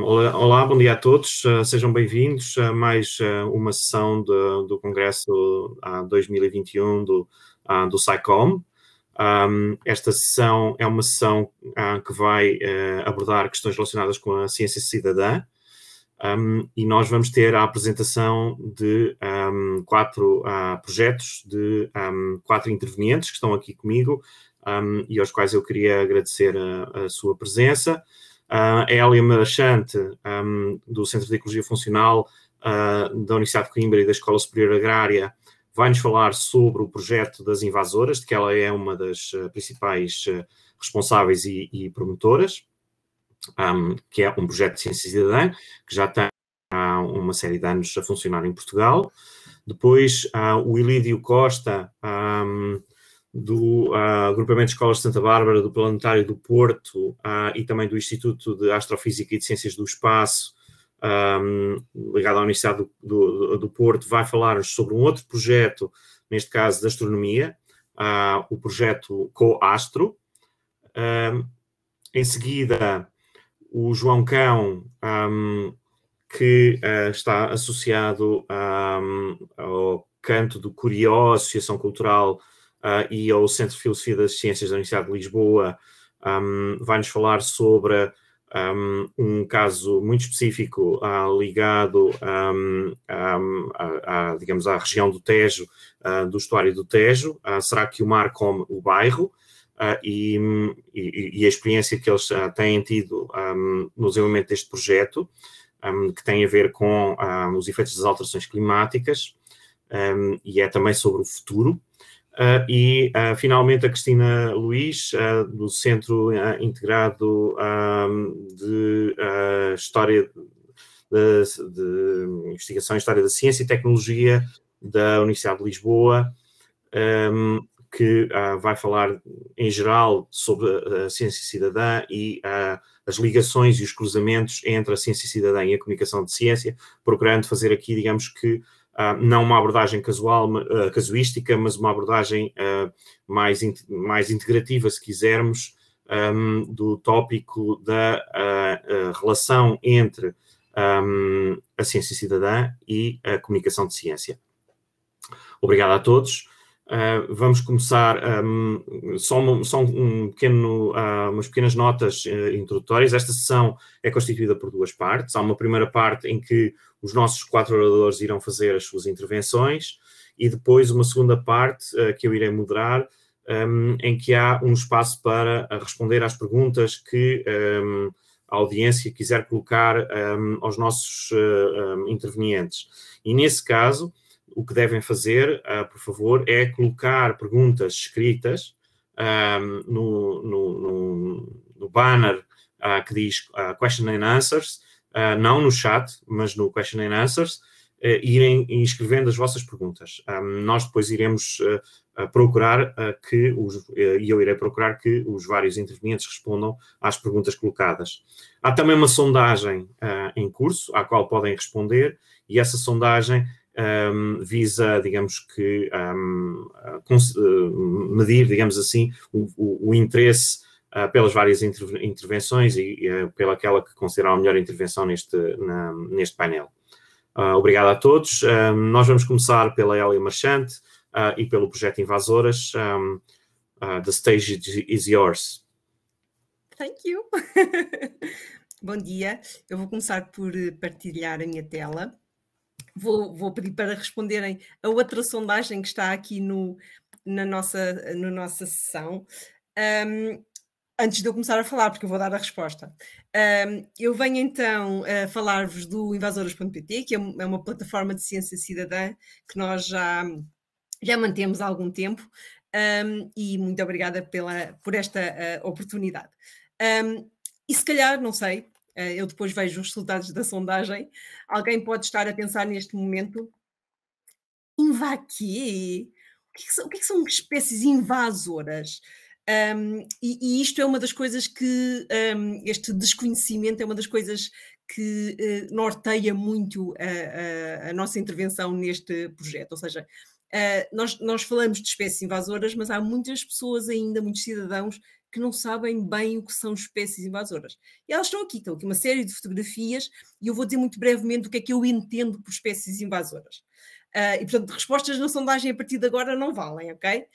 Olá, bom dia a todos. Sejam bem-vindos a mais uma sessão do Congresso 2021 do SciComm. Esta sessão é uma sessão que vai abordar questões relacionadas com a ciência cidadã e nós vamos ter a apresentação de 4 projetos de 4 intervenientes que estão aqui comigo e aos quais eu queria agradecer a sua presença. A Hélia Marchante, do Centro de Ecologia Funcional da Universidade de Coimbra e da Escola Superior Agrária, vai-nos falar sobre o projeto das invasoras, de que ela é uma das principais responsáveis e promotoras, que é um projeto de ciência cidadã, que já tem há uma série de anos a funcionar em Portugal. Depois, o Ilídio Costa, do Agrupamento de Escolas de Santa Bárbara, do Planetário do Porto e também do Instituto de Astrofísica e de Ciências do Espaço, ligado à Universidade do Porto, vai falar-nos sobre um outro projeto, neste caso de astronomia, o projeto CoAstro. Em seguida, o João Cão, que está associado ao Canto do Curió, Associação Cultural, e ao Centro de Filosofia das Ciências da Universidade de Lisboa, vai-nos falar sobre um caso muito específico ligado digamos, à região do Tejo, do estuário do Tejo. Será que o mar come o bairro? E a experiência que eles têm tido no desenvolvimento deste projeto, que tem a ver com os efeitos das alterações climáticas, e é também sobre o futuro. Finalmente, a Cristina Luís, do Centro Integrado de História de Investigação em História da Ciência e Tecnologia da Universidade de Lisboa, que vai falar, em geral, sobre a ciência cidadã e as ligações e os cruzamentos entre a ciência cidadã e a comunicação de ciência, procurando fazer aqui, digamos que, não uma abordagem casuística, mas uma abordagem mais integrativa, se quisermos, do tópico da relação entre a ciência cidadã e a comunicação de ciência. Obrigado a todos. Vamos começar só umas pequenas notas introdutórias. Esta sessão é constituída por 2 partes. Há uma primeira parte em que os nossos 4 oradores irão fazer as suas intervenções e depois uma segunda parte que eu irei moderar, em que há um espaço para responder às perguntas que a audiência quiser colocar aos nossos intervenientes. E nesse caso, o que devem fazer, por favor, é colocar perguntas escritas no banner que diz Question and Answers, não no chat, mas no Question and Answers, irem escrevendo as vossas perguntas. Nós depois iremos procurar e eu irei procurar que os vários intervenientes respondam às perguntas colocadas. Há também uma sondagem em curso, à qual podem responder, e essa sondagem visa, digamos que, medir, digamos assim, o interesse pelas várias intervenções e pelaquela que considerar a melhor intervenção neste painel. Obrigado a todos. Nós vamos começar pela Hélia Marchante e pelo projeto Invasoras. The stage is yours. Thank you. Bom dia. Eu vou começar por partilhar a minha tela. Vou pedir para responderem a outra sondagem que está aqui na nossa sessão. Antes de eu começar a falar, porque eu vou dar a resposta. Eu venho então a falar-vos do invasoras.pt, que é uma plataforma de ciência cidadã que nós já mantemos há algum tempo, e muito obrigada por esta oportunidade. E se calhar, não sei, eu depois vejo os resultados da sondagem, alguém pode estar a pensar neste momento, quê? O que são espécies invasoras? E isto é uma das coisas que, este desconhecimento é uma das coisas que norteia muito a nossa intervenção neste projeto, ou seja, nós falamos de espécies invasoras, mas há muitas pessoas ainda, muitos cidadãos que não sabem bem o que são espécies invasoras. E elas estão aqui uma série de fotografias, e eu vou dizer muito brevemente o que é que eu entendo por espécies invasoras. E, portanto, respostas na sondagem a partir de agora não valem, ok?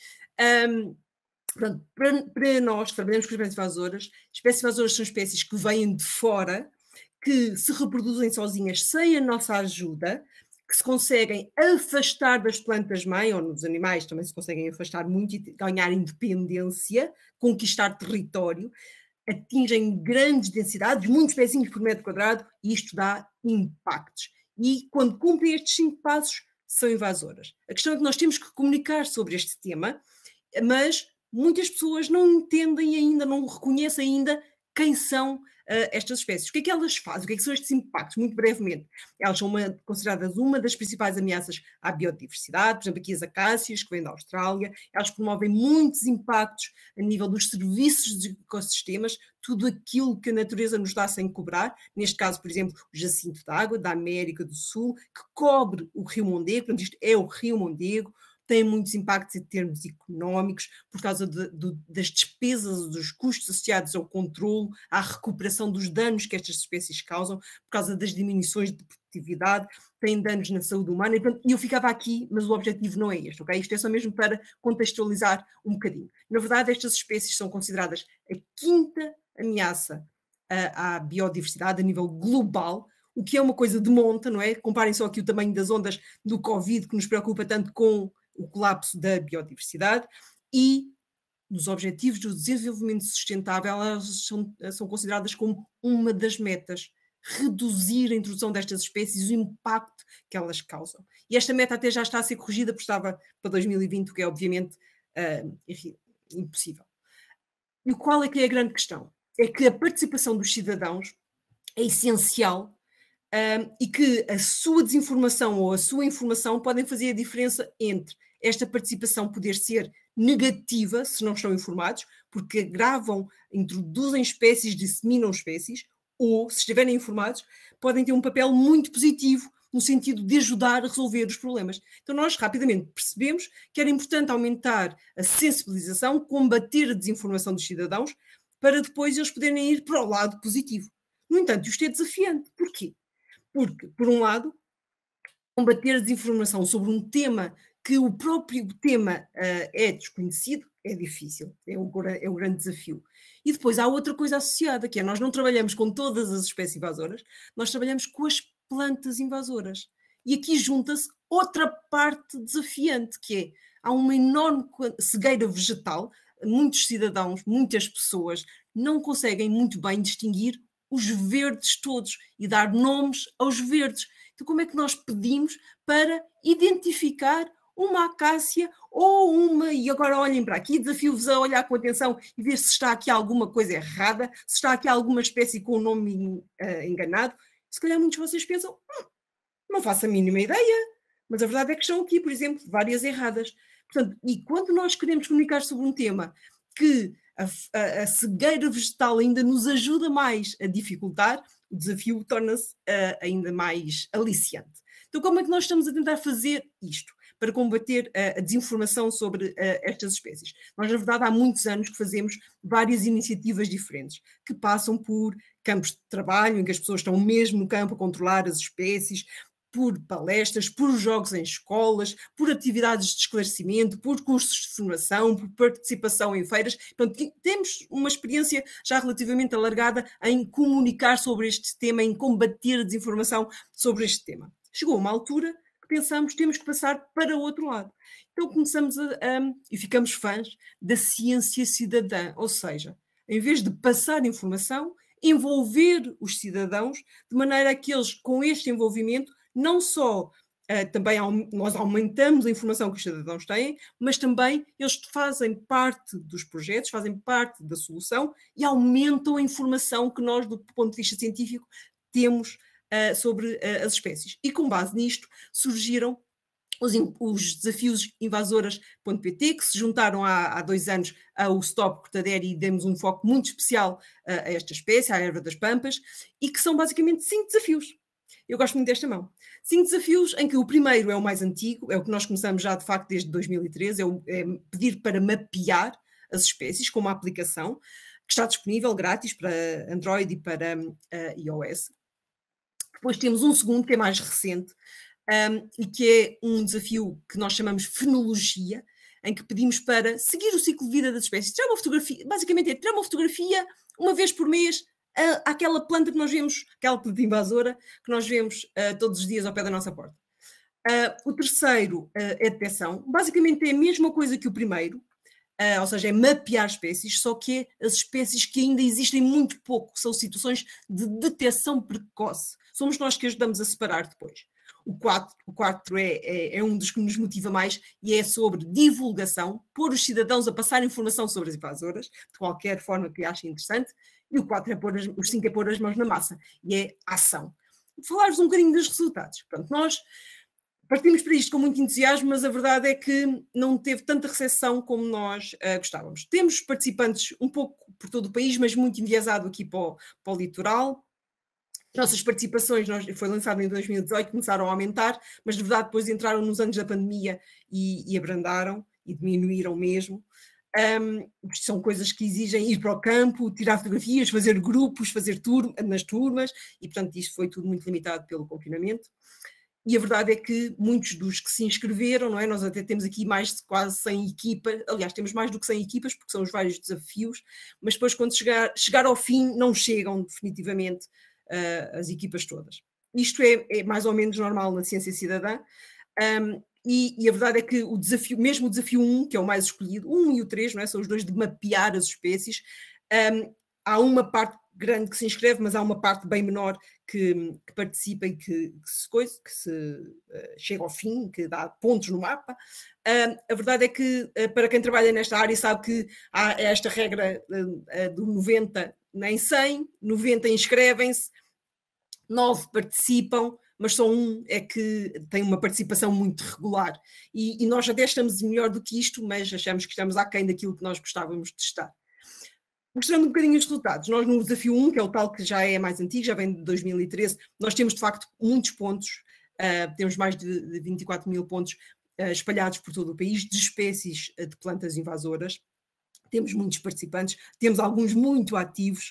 Portanto, para nós que trabalhamos com espécies invasoras são espécies que vêm de fora, que se reproduzem sozinhas sem a nossa ajuda, que se conseguem afastar das plantas-mãe, ou nos animais também se conseguem afastar muito e ganhar independência, conquistar território, atingem grandes densidades, muitos pezinhos por metro quadrado, e isto dá impactos. E quando cumprem estes 5 passos, são invasoras. A questão é que nós temos que comunicar sobre este tema, mas muitas pessoas não entendem ainda, não reconhecem ainda quem são estas espécies. O que é que elas fazem? O que é que são estes impactos? Muito brevemente, elas são consideradas uma das principais ameaças à biodiversidade, por exemplo, aqui as acácias, que vêm da Austrália, elas promovem muitos impactos a nível dos serviços dos ecossistemas, tudo aquilo que a natureza nos dá sem cobrar, neste caso, por exemplo, o jacinto de água da América do Sul, que cobre o Rio Mondego, portanto, isto é o Rio Mondego, tem muitos impactos em termos económicos, por causa das despesas, dos custos associados ao controlo, à recuperação dos danos que estas espécies causam, por causa das diminuições de produtividade, têm danos na saúde humana, e eu ficava aqui, mas o objetivo não é este, ok? Isto é só mesmo para contextualizar um bocadinho. Na verdade, estas espécies são consideradas a 5ª ameaça à biodiversidade a nível global, o que é uma coisa de monta, não é? Comparem só aqui o tamanho das ondas do Covid, que nos preocupa tanto com o colapso da biodiversidade, e nos Objetivos do Desenvolvimento Sustentável elas são consideradas como uma das metas, reduzir a introdução destas espécies e o impacto que elas causam. E esta meta até já está a ser corrigida, porque estava para 2020, o que é obviamente impossível. E qual é que é a grande questão? É que a participação dos cidadãos é essencial, e que a sua desinformação ou a sua informação podem fazer a diferença entre esta participação poder ser negativa, se não estão informados, porque agravam, introduzem espécies, disseminam espécies, ou, se estiverem informados, podem ter um papel muito positivo no sentido de ajudar a resolver os problemas. Então nós rapidamente percebemos que era importante aumentar a sensibilização, combater a desinformação dos cidadãos, para depois eles poderem ir para o lado positivo. No entanto, isto é desafiante. Porquê? Porque, por um lado, combater a desinformação sobre um tema que o próprio tema é desconhecido é difícil, é um grande desafio. E depois há outra coisa associada, que é nós não trabalhamos com todas as espécies invasoras, nós trabalhamos com as plantas invasoras. E aqui junta-se outra parte desafiante, que é, há uma enorme cegueira vegetal, muitos cidadãos, muitas pessoas não conseguem muito bem distinguir os verdes todos e dar nomes aos verdes. Então como é que nós pedimos para identificar uma acácia ou uma, e agora olhem para aqui, desafio-vos a olhar com atenção e ver se está aqui alguma coisa errada, se está aqui alguma espécie com o nome enganado. Se calhar muitos de vocês pensam, não faço a mínima ideia, mas a verdade é que estão aqui, por exemplo, várias erradas. Portanto, e quando nós queremos comunicar sobre um tema que a cegueira vegetal ainda nos ajuda mais a dificultar, o desafio torna-se ainda mais aliciante. Então como é que nós estamos a tentar fazer isto para combater a desinformação sobre estas espécies? Nós, na verdade, há muitos anos que fazemos várias iniciativas diferentes, que passam por campos de trabalho, em que as pessoas estão mesmo no campo a controlar as espécies, por palestras, por jogos em escolas, por atividades de esclarecimento, por cursos de formação, por participação em feiras. Portanto, temos uma experiência já relativamente alargada em comunicar sobre este tema, em combater a desinformação sobre este tema. Chegou uma altura que pensamos que temos que passar para o outro lado. Então começamos e ficamos fãs da ciência cidadã, ou seja, em vez de passar informação, envolver os cidadãos de maneira a que eles, com este envolvimento, não só também nós aumentamos a informação que os cidadãos têm, mas também eles fazem parte dos projetos, fazem parte da solução e aumentam a informação que nós, do ponto de vista científico, temos sobre as espécies. E com base nisto surgiram os desafios invasoras.pt, que se juntaram há 2 anos ao Stop Cortadeira e demos um foco muito especial a esta espécie, à erva das pampas, e que são basicamente 5 desafios. Eu gosto muito desta mão. 5 desafios em que o primeiro é o mais antigo, é o que nós começamos já de facto desde 2013, é pedir para mapear as espécies, com uma aplicação que está disponível grátis para Android e para iOS. Depois temos um segundo, que é mais recente, e que é um desafio que nós chamamos fenologia, em que pedimos para seguir o ciclo de vida das espécies. Tirar uma fotografia, basicamente é tirar uma fotografia uma vez por mês àquela planta que nós vemos, aquela planta invasora que nós vemos todos os dias ao pé da nossa porta. O terceiro é detecção. Basicamente é a mesma coisa que o primeiro, ou seja, é mapear espécies, só que é as espécies que ainda existem muito pouco, são situações de detecção precoce. Somos nós que ajudamos a separar depois. O quarto é um dos que nos motiva mais e é sobre divulgação, pôr os cidadãos a passar informação sobre as invasoras, de qualquer forma que achem interessante. E o 4 os 5 é pôr as mãos na massa e é ação. Falar-vos um bocadinho dos resultados. Portanto, nós partimos para isto com muito entusiasmo, mas a verdade é que não teve tanta recepção como nós gostávamos. Temos participantes um pouco por todo o país, mas muito enviesado aqui para o litoral. Nossas participações, foi lançado em 2018, começaram a aumentar, mas de verdade depois entraram nos anos da pandemia e abrandaram e diminuíram mesmo. São coisas que exigem ir para o campo, tirar fotografias, fazer grupos, fazer nas turmas, e portanto isto foi tudo muito limitado pelo confinamento. E a verdade é que muitos dos que se inscreveram, não é? Nós até temos aqui mais de quase 100 equipas, aliás, temos mais do que 100 equipas, porque são os vários desafios, mas depois quando chegar ao fim, não chegam definitivamente as equipas todas. Isto é mais ou menos normal na ciência cidadã, e a verdade é que o desafio, mesmo o desafio 1, que é o mais escolhido, 1 e o 3, não é? São os dois de mapear as espécies, há uma parte grande que se inscreve, mas há uma parte bem menor que participa e que se chega ao fim, que dá pontos no mapa. A verdade é que, para quem trabalha nesta área, sabe que há esta regra do 90 nem 100, 90 inscrevem-se, 9 participam, mas só um é que tem uma participação muito regular. E nós até estamos melhor do que isto, mas achamos que estamos aquém daquilo que nós gostávamos de estar. Mostrando um bocadinho os resultados, nós no desafio 1, que é o tal que já é mais antigo, já vem de 2013, nós temos de facto muitos pontos, temos mais de 24 mil pontos espalhados por todo o país, de espécies de plantas invasoras. Temos muitos participantes, temos alguns muito ativos,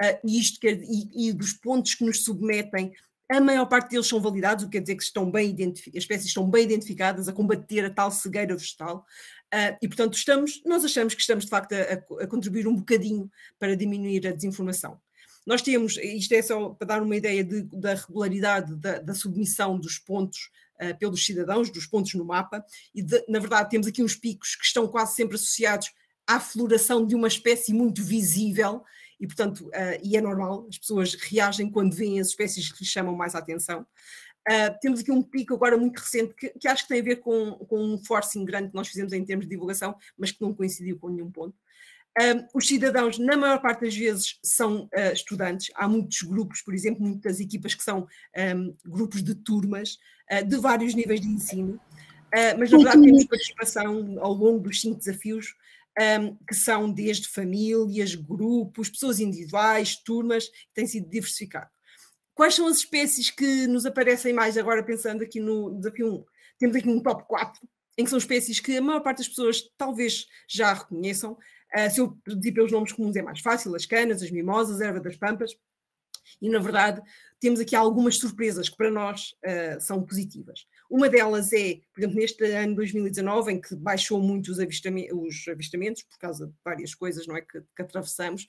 e dos pontos que nos submetem, a maior parte deles são validados, o que quer dizer que as espécies estão bem identificadas a combater a tal cegueira vegetal, e portanto nós achamos que estamos de facto a contribuir um bocadinho para diminuir a desinformação. Nós temos, isto é só para dar uma ideia da regularidade da submissão dos pontos pelos cidadãos, dos pontos no mapa, e na verdade temos aqui uns picos que estão quase sempre associados à floração de uma espécie muito visível, e portanto, e é normal, as pessoas reagem quando veem as espécies que lhes chamam mais a atenção. Temos aqui um pico agora muito recente, que acho que tem a ver com um forcing grande que nós fizemos em termos de divulgação, mas que não coincidiu com nenhum ponto. Os cidadãos, na maior parte das vezes, são estudantes. Há muitos grupos, por exemplo, muitas equipas que são grupos de turmas, de vários níveis de ensino, mas na verdade temos participação ao longo dos 5 desafios, que são desde famílias, grupos, pessoas individuais, turmas, que têm sido diversificado. Quais são as espécies que nos aparecem mais agora, pensando aqui no desafio 1? Temos aqui um top 4, em que são espécies que a maior parte das pessoas talvez já reconheçam. Se eu pedir pelos nomes comuns é mais fácil: as canas, as mimosas, a erva das pampas. E, na verdade, temos aqui algumas surpresas que para nós são positivas. Uma delas é, por exemplo, neste ano 2019, em que baixou muito os avistamentos, por causa de várias coisas, não é, que atravessamos,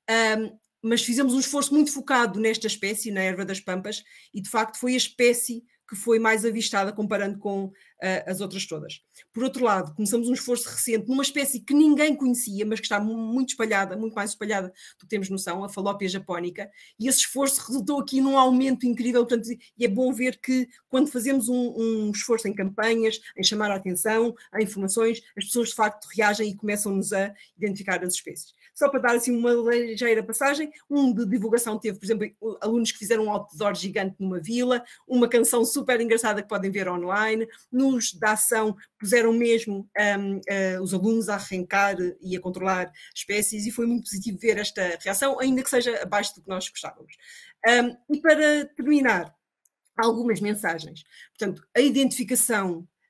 mas fizemos um esforço muito focado nesta espécie, na erva das pampas, e de facto foi a espécie que foi mais avistada comparando com as outras todas. Por outro lado, começamos um esforço recente numa espécie que ninguém conhecia, mas que está muito espalhada, muito mais espalhada do que temos noção, a Falópia japónica, e esse esforço resultou aqui num aumento incrível, portanto, e é bom ver que quando fazemos um esforço em campanhas, em chamar a atenção, a informações, as pessoas de facto reagem e começam-nos a identificar as espécies. Só para dar assim uma ligeira passagem, de divulgação teve, por exemplo, alunos que fizeram um outdoor gigante numa vila, uma canção super engraçada que podem ver online. Nos da ação puseram mesmo os alunos a arrancar e a controlar espécies, e foi muito positivo ver esta reação, ainda que seja abaixo do que nós gostávamos. E para terminar, algumas mensagens. Portanto, a identificação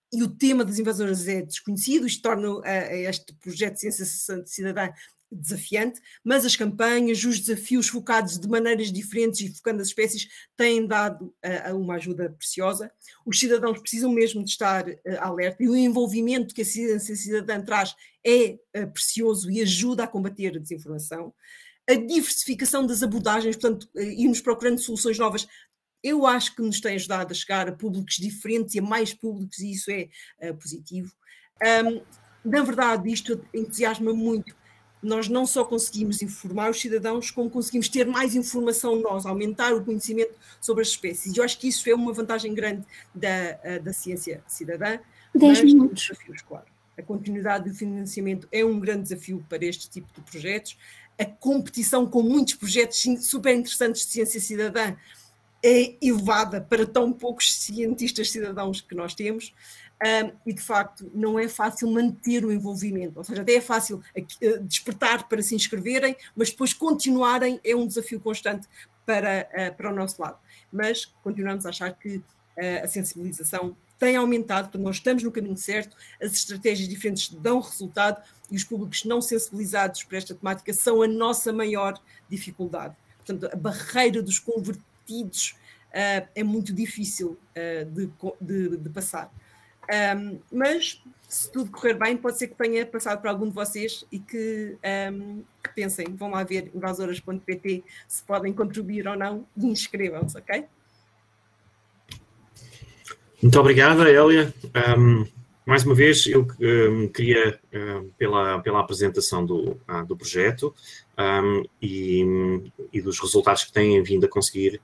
e o tema das invasoras é desconhecido, isto torna este projeto de ciência cidadã desafiante, mas as campanhas, os desafios focados de maneiras diferentes e focando as espécies têm dado uma ajuda preciosa. Os cidadãos precisam mesmo de estar alerta e o envolvimento que a ciência cidadã traz é precioso e ajuda a combater a desinformação. A diversificação das abordagens, portanto, irmos procurando soluções novas, eu acho que nos tem ajudado a chegar a públicos diferentes e a mais públicos, e isso é positivo. Na verdade, isto entusiasma muito. Nós não só conseguimos informar os cidadãos, como conseguimos ter mais informação nós, aumentar o conhecimento sobre as espécies. Eu acho que isso é uma vantagem grande da ciência cidadã. 10 minutos. Desafios, claro. A continuidade do financiamento é um grande desafio para este tipo de projetos. A competição com muitos projetos super interessantes de ciência cidadã é elevada para tão poucos cientistas cidadãos que nós temos. E de facto não é fácil manter o envolvimento, ou seja, até é fácil despertar para se inscreverem, mas depois continuarem é um desafio constante para o nosso lado. Mas continuamos a achar que a sensibilização tem aumentado, portanto nós estamos no caminho certo, as estratégias diferentes dão resultado e os públicos não sensibilizados para esta temática são a nossa maior dificuldade. Portanto, a barreira dos convertidos é muito difícil de passar. Mas, se tudo correr bem, pode ser que tenha passado para algum de vocês e que pensem, vão lá ver invasoras.pt se podem contribuir ou não e inscrevam-se, ok? Muito obrigada, Hélia. Mais uma vez, eu queria, pela apresentação do projeto e dos resultados que têm vindo a conseguir,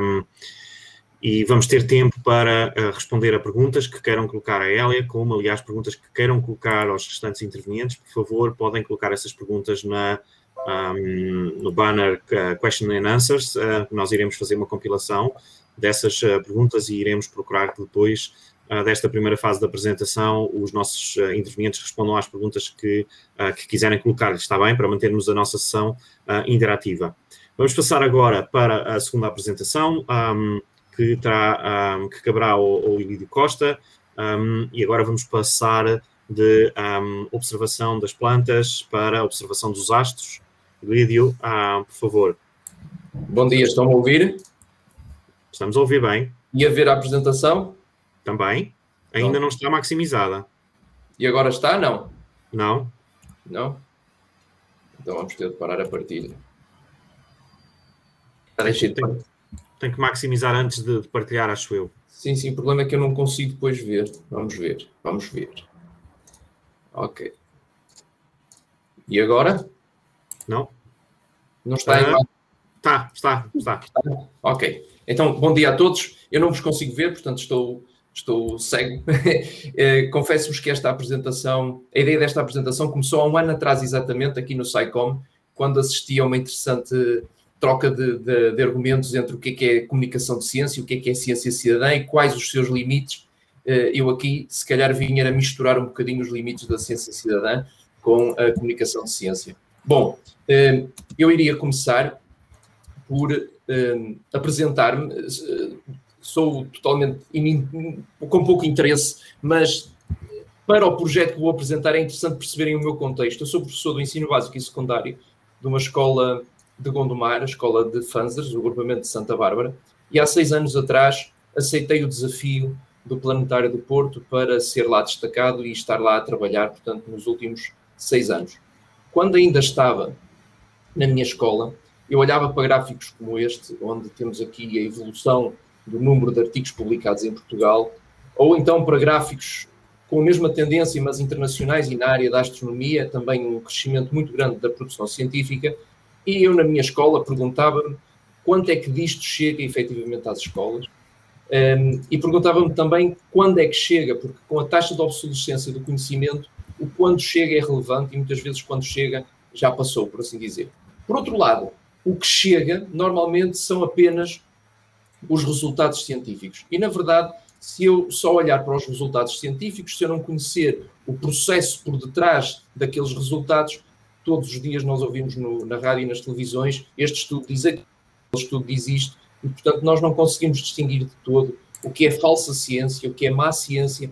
e vamos ter tempo para responder a perguntas que queiram colocar a Hélia, como, aliás, perguntas que queiram colocar aos restantes intervenientes. Por favor, podem colocar essas perguntas no banner Question and Answers. Nós iremos fazer uma compilação dessas perguntas e iremos procurar que depois desta primeira fase da apresentação os nossos intervenientes respondam às perguntas que quiserem colocar-lhes, está bem? Para mantermos a nossa sessão interativa. Vamos passar agora para a segunda apresentação, que caberá ao Ilídio Costa, e agora vamos passar de observação das plantas para observação dos astros. Ilídio, por favor. Bom dia, estão a ouvir? Estamos a ouvir bem. E a ver a apresentação? Também. Ainda não está maximizada. E agora está? Não? Não. Não? Então vamos ter de parar a partilha. Tem que maximizar antes de partilhar, acho eu. Sim, o problema é que eu não consigo depois ver. Vamos ver. Ok. E agora? Não. Não está em Está. Ok. Então, bom dia a todos. Eu não vos consigo ver, portanto estou cego. Confesso-vos que a ideia desta apresentação começou há um ano atrás exatamente, aqui no SciComm, quando assisti a uma interessante troca de argumentos entre o que é comunicação de ciência, o que é ciência cidadã e quais os seus limites. Eu aqui, se calhar, vinha a misturar um bocadinho os limites da ciência cidadã com a comunicação de ciência. Bom, eu iria começar por apresentar-me. Sou totalmente com pouco interesse, mas para o projeto que vou apresentar é interessante perceberem o meu contexto. Eu sou professor do ensino básico e secundário de uma escola de Gondomar, a escola de Fanzers, o agrupamento de Santa Bárbara, e há 6 anos atrás aceitei o desafio do Planetário do Porto para ser lá destacado e estar lá a trabalhar, portanto, nos últimos 6 anos. Quando ainda estava na minha escola, eu olhava para gráficos como este, onde temos aqui a evolução do número de artigos publicados em Portugal, ou então para gráficos com a mesma tendência, mas internacionais e na área da astronomia, também um crescimento muito grande da produção científica, e eu na minha escola perguntava-me quanto é que disto chega efetivamente às escolas, e perguntava-me também quando é que chega, porque com a taxa de obsolescência do conhecimento, o quando chega é relevante e muitas vezes quando chega já passou, por assim dizer. Por outro lado, o que chega normalmente são apenas os resultados científicos. E, na verdade, se eu só olhar para os resultados científicos, se eu não conhecer o processo por detrás daqueles resultados, todos os dias nós ouvimos na rádio e nas televisões, este estudo diz aquilo, este estudo diz isto, e, portanto, nós não conseguimos distinguir de todo o que é falsa ciência, o que é má ciência, o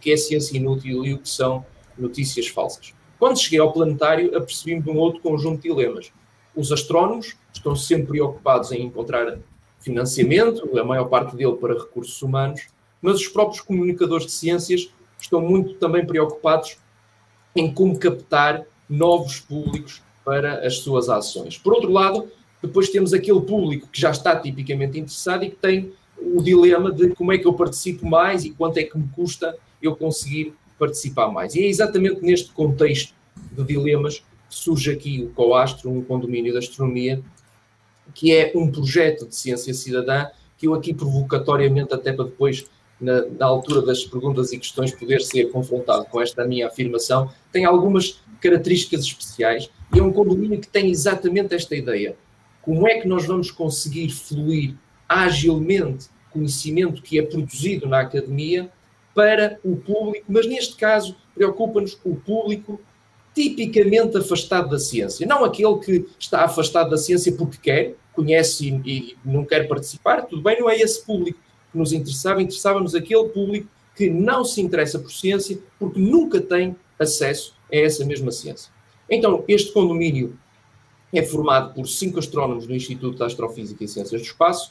que é ciência inútil e o que são notícias falsas. Quando cheguei ao planetário, apercebi-me de um outro conjunto de dilemas. Os astrónomos estão sempre preocupados em encontrar financiamento, a maior parte dele para recursos humanos, mas os próprios comunicadores de ciências estão muito também preocupados em como captar novos públicos para as suas ações. Por outro lado, depois temos aquele público que já está tipicamente interessado e que tem o dilema de como é que eu participo mais e quanto é que me custa eu conseguir participar mais. E é exatamente neste contexto de dilemas que surge aqui o Coastro, um condomínio de astronomia, que é um projeto de ciência cidadã que eu aqui provocatoriamente, até para depois, na altura das perguntas e questões, poder ser confrontado com esta minha afirmação, tem algumas características especiais e é um condomínio que tem exatamente esta ideia. Como é que nós vamos conseguir fluir agilmente conhecimento que é produzido na academia para o público, mas neste caso preocupa-nos o público tipicamente afastado da ciência. Não aquele que está afastado da ciência porque quer, conhece e não quer participar, tudo bem, não é esse público que nos interessava, interessava-nos aquele público que não se interessa por ciência porque nunca tem acesso a essa mesma ciência. Então, este condomínio é formado por 5 astrónomos do Instituto de Astrofísica e Ciências do Espaço,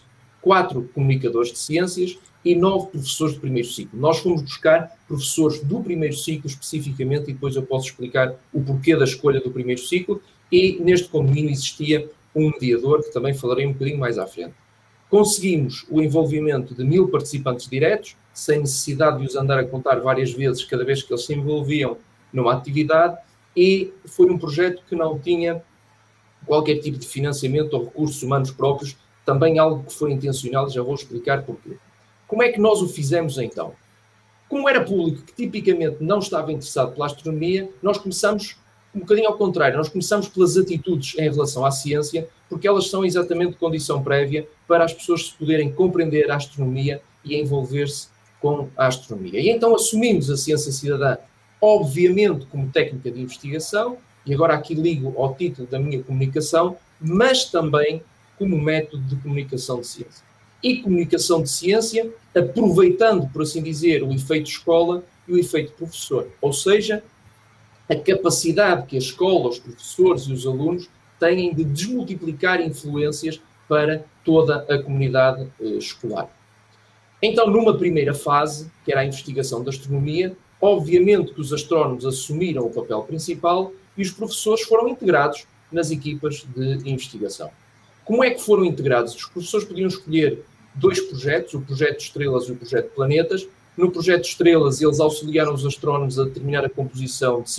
4 comunicadores de ciências e 9 professores de primeiro ciclo. Nós fomos buscar professores do primeiro ciclo especificamente e depois eu posso explicar o porquê da escolha do primeiro ciclo, e neste condomínio existia um mediador, que também falarei um bocadinho mais à frente. Conseguimos o envolvimento de 1000 participantes diretos, sem necessidade de os andar a contar várias vezes cada vez que eles se envolviam numa atividade, e foi um projeto que não tinha qualquer tipo de financiamento ou recursos humanos próprios, também algo que foi intencional, já vou explicar porquê. Como é que nós o fizemos então? Como era público que tipicamente não estava interessado pela astronomia, nós começamos um bocadinho ao contrário, nós começamos pelas atitudes em relação à ciência, porque elas são exatamente condição prévia para as pessoas se poderem compreender a astronomia e envolver-se com a astronomia. E então assumimos a ciência cidadã, obviamente, como técnica de investigação, e agora aqui ligo ao título da minha comunicação, mas também como método de comunicação de ciência. E comunicação de ciência, aproveitando, por assim dizer, o efeito escola e o efeito professor. Ou seja, a capacidade que a escola, os professores e os alunos têm de desmultiplicar influências para toda a comunidade escolar. Então, numa primeira fase, que era a investigação da astronomia, obviamente que os astrónomos assumiram o papel principal e os professores foram integrados nas equipas de investigação. Como é que foram integrados? Os professores podiam escolher 2 projetos, o projeto Estrelas e o projeto Planetas. No projeto Estrelas, eles auxiliaram os astrónomos a determinar a composição de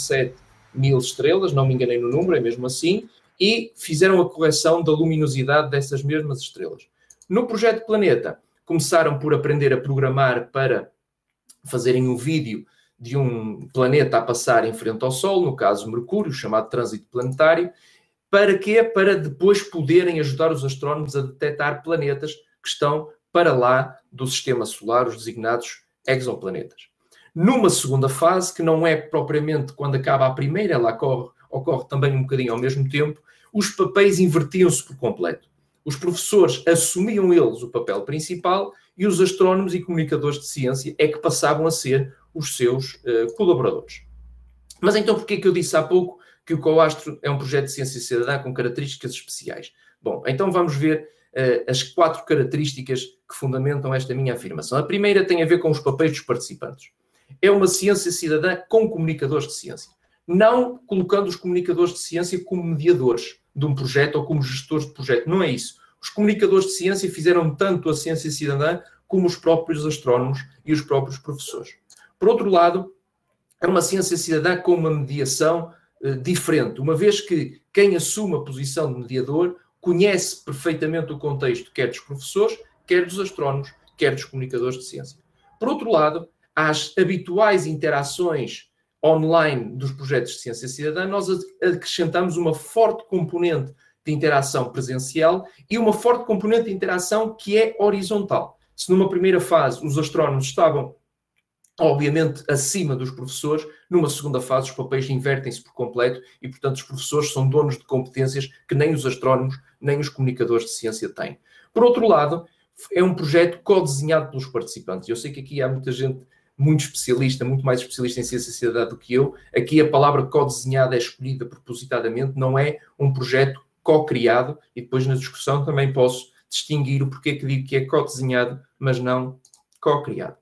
57.000 estrelas, não me enganei no número, é mesmo assim, e fizeram a correção da luminosidade dessas mesmas estrelas. No projeto Planeta, começaram por aprender a programar para fazerem um vídeo de um planeta a passar em frente ao Sol, no caso Mercúrio, chamado trânsito planetário. Para quê? Para depois poderem ajudar os astrónomos a detectar planetas que estão para lá do sistema solar, os designados exoplanetas. Numa segunda fase, que não é propriamente quando acaba a primeira, ela ocorre também um bocadinho ao mesmo tempo, os papéis invertiam-se por completo. Os professores assumiam eles o papel principal e os astrónomos e comunicadores de ciência é que passavam a ser os seus colaboradores. Mas então porquê que eu disse há pouco que o Coastro é um projeto de ciência cidadã com características especiais? Bom, então vamos ver as 4 características que fundamentam esta minha afirmação. A primeira tem a ver com os papéis dos participantes. É uma ciência cidadã com comunicadores de ciência. Não colocando os comunicadores de ciência como mediadores de um projeto ou como gestores de projeto. Não é isso. Os comunicadores de ciência fizeram tanto a ciência cidadã como os próprios astrónomos e os próprios professores. Por outro lado, é uma ciência cidadã com uma mediação diferente, uma vez que quem assume a posição de mediador conhece perfeitamente o contexto, quer dos professores, quer dos astrónomos, quer dos comunicadores de ciência. Por outro lado, às habituais interações online dos projetos de ciência cidadã, nós acrescentamos uma forte componente de interação presencial e uma forte componente de interação que é horizontal. Se numa primeira fase os astrónomos estavam obviamente acima dos professores, numa segunda fase os papéis invertem-se por completo e, portanto, os professores são donos de competências que nem os astrónomos, nem os comunicadores de ciência têm. Por outro lado, é um projeto co-desenhado pelos participantes. Eu sei que aqui há muita gente muito especialista, muito mais especialista em ciência cidadã do que eu. Aqui a palavra co-desenhada é escolhida propositadamente, não é um projeto co-criado, e depois na discussão também posso distinguir o porquê que digo que é co-desenhado, mas não co-criado.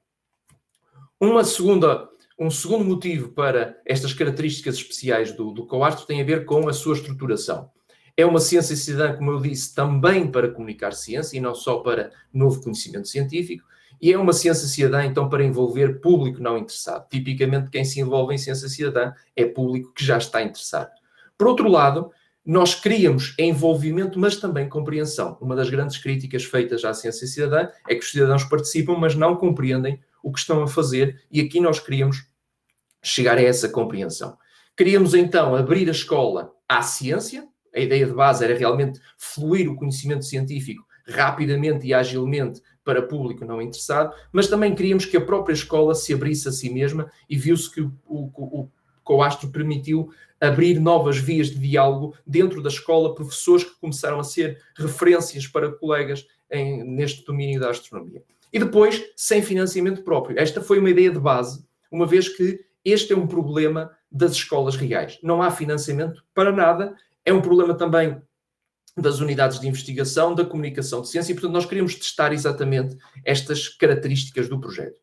Um segundo motivo para estas características especiais do COASTRO tem a ver com a sua estruturação. É uma ciência cidadã, como eu disse, também para comunicar ciência e não só para novo conhecimento científico, e é uma ciência cidadã, então, para envolver público não interessado. Tipicamente, quem se envolve em ciência cidadã é público que já está interessado. Por outro lado, nós queríamos envolvimento, mas também compreensão. Uma das grandes críticas feitas à ciência cidadã é que os cidadãos participam, mas não compreendem o que estão a fazer, e aqui nós queríamos chegar a essa compreensão. Queríamos, então, abrir a escola à ciência. A ideia de base era realmente fluir o conhecimento científico rapidamente e agilmente para público não interessado, mas também queríamos que a própria escola se abrisse a si mesma, e viu-se que o COASTRO permitiu abrir novas vias de diálogo dentro da escola, professores que começaram a ser referências para colegas neste domínio da astronomia. E depois, sem financiamento próprio. Esta foi uma ideia de base, uma vez que este é um problema das escolas reais. Não há financiamento para nada. É um problema também das unidades de investigação, da comunicação de ciência, e, portanto, nós queríamos testar exatamente estas características do projeto.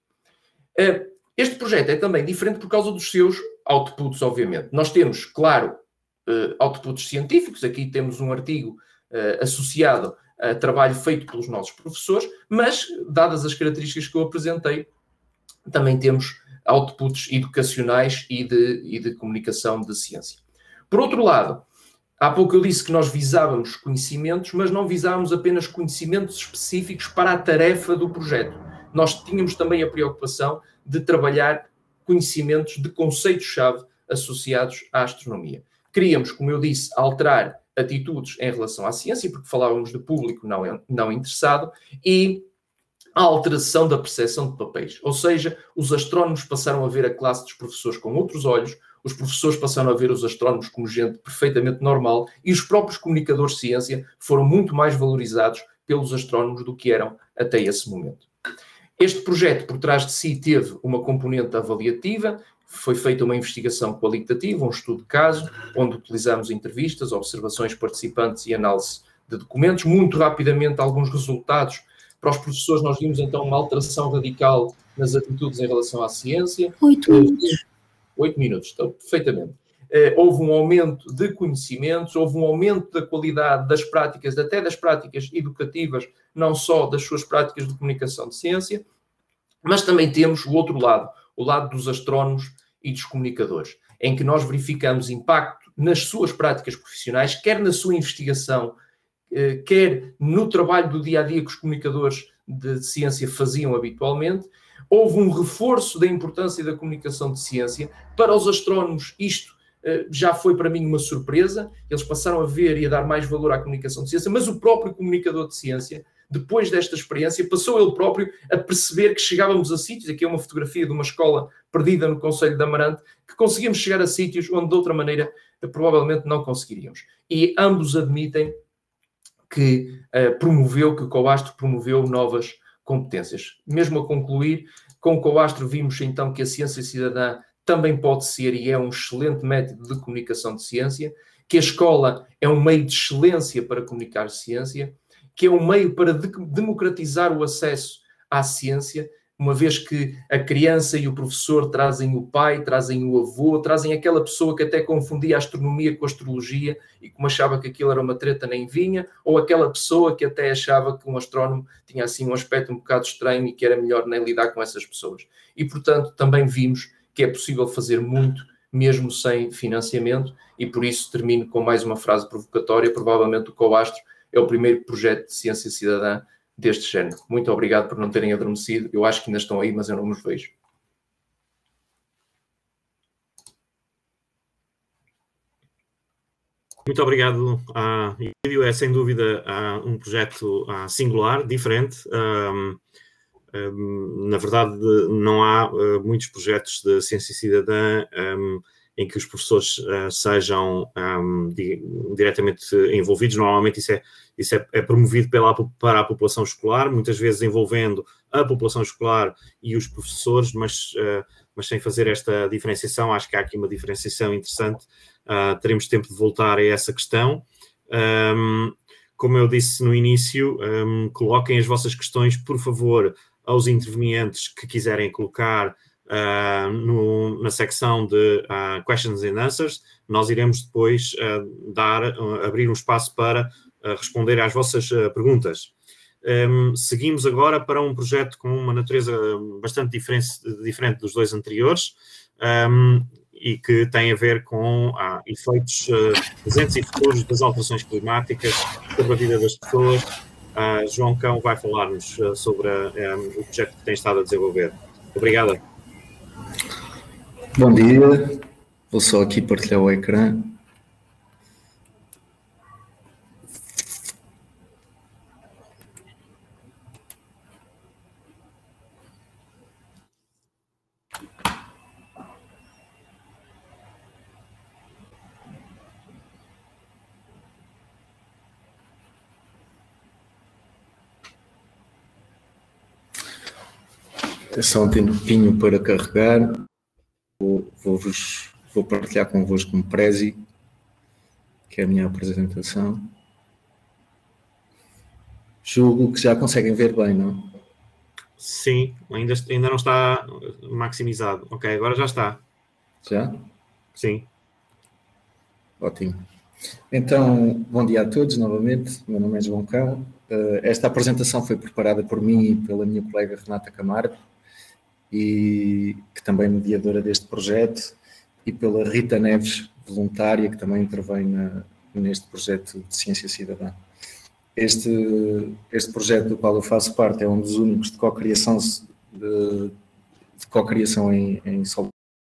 Este projeto é também diferente por causa dos seus outputs, obviamente. Nós temos, claro, outputs científicos. Aqui temos um artigo associado a trabalho feito pelos nossos professores, mas, dadas as características que eu apresentei, também temos outputs educacionais e de comunicação de ciência. Por outro lado, há pouco eu disse que nós visávamos conhecimentos, mas não visávamos apenas conhecimentos específicos para a tarefa do projeto. Nós tínhamos também a preocupação de trabalhar conhecimentos de conceitos-chave associados à astronomia. Queríamos, como eu disse, alterar atitudes em relação à ciência, porque falávamos de público não interessado, e a alteração da percepção de papéis. Ou seja, os astrónomos passaram a ver a classe dos professores com outros olhos, os professores passaram a ver os astrónomos como gente perfeitamente normal, e os próprios comunicadores de ciência foram muito mais valorizados pelos astrónomos do que eram até esse momento. Este projeto, por trás de si, teve uma componente avaliativa. Foi feita uma investigação qualitativa, um estudo de caso, onde utilizamos entrevistas, observações de participantes e análise de documentos. Muito rapidamente, alguns resultados. Para os professores, nós vimos então uma alteração radical nas atitudes em relação à ciência. 8 minutos. 8 minutos, então, perfeitamente. Houve um aumento de conhecimentos, houve um aumento da qualidade das práticas, até das práticas educativas, não só das suas práticas de comunicação de ciência, mas também temos o outro lado, o lado dos astrónomos e dos comunicadores, em que nós verificamos impacto nas suas práticas profissionais, quer na sua investigação, quer no trabalho do dia-a-dia que os comunicadores de ciência faziam habitualmente. Houve um reforço da importância da comunicação de ciência. Para os astrónomos, isto já foi para mim uma surpresa. Eles passaram a ver e a dar mais valor à comunicação de ciência, mas o próprio comunicador de ciência, depois desta experiência, passou ele próprio a perceber que chegávamos a sítios, aqui é uma fotografia de uma escola perdida no Concelho de Amarante, que conseguíamos chegar a sítios onde de outra maneira provavelmente não conseguiríamos. E ambos admitem que que o COASTRO promoveu novas competências. Mesmo a concluir, com o COASTRO vimos então que a ciência cidadã também pode ser e é um excelente método de comunicação de ciência, que a escola é um meio de excelência para comunicar ciência, que é um meio para democratizar o acesso à ciência, uma vez que a criança e o professor trazem o pai, trazem o avô, trazem aquela pessoa que até confundia a astronomia com a astrologia e como achava que aquilo era uma treta nem vinha, ou aquela pessoa que até achava que um astrónomo tinha assim um aspecto um bocado estranho e que era melhor nem lidar com essas pessoas. E, portanto, também vimos que é possível fazer muito, mesmo sem financiamento, e por isso termino com mais uma frase provocatória. Provavelmente o COASTRO é o primeiro projeto de ciência cidadã deste género. Muito obrigado por não terem adormecido. Eu acho que ainda estão aí, mas eu não os vejo. Muito obrigado. O vídeo é, sem dúvida, um projeto singular, diferente. Na verdade, não há muitos projetos de ciência cidadã em que os professores sejam diretamente envolvidos. Normalmente isso é promovido para a população escolar, muitas vezes envolvendo a população escolar e os professores, mas sem fazer esta diferenciação. Acho que há aqui uma diferenciação interessante. Teremos tempo de voltar a essa questão. Como eu disse no início, coloquem as vossas questões, por favor, aos intervenientes que quiserem colocar na secção de Questions and Answers. Nós iremos depois abrir um espaço para responder às vossas perguntas. Seguimos agora para um projeto com uma natureza bastante diferente dos dois anteriores, e que tem a ver com efeitos presentes e futuros das alterações climáticas sobre a vida das pessoas. João Cão vai falar-nos sobre o projeto que tem estado a desenvolver. Obrigada. Bom dia, vou só aqui partilhar o ecrã. É só um tempinho para carregar. Vou partilhar convosco um Prezi, que é a minha apresentação. Julgo que já conseguem ver bem, não? Sim, ainda não está maximizado. Ok, agora já está. Já? Sim. Ótimo. Então, bom dia a todos novamente. Meu nome é João Cão. Esta apresentação foi preparada por mim e pela minha colega Renata Camargo, e que também é mediadora deste projeto, e pela Rita Neves, voluntária, que também intervém neste projeto de Ciência Cidadã. Este projeto do qual eu faço parte é um dos únicos de cocriação em Sol.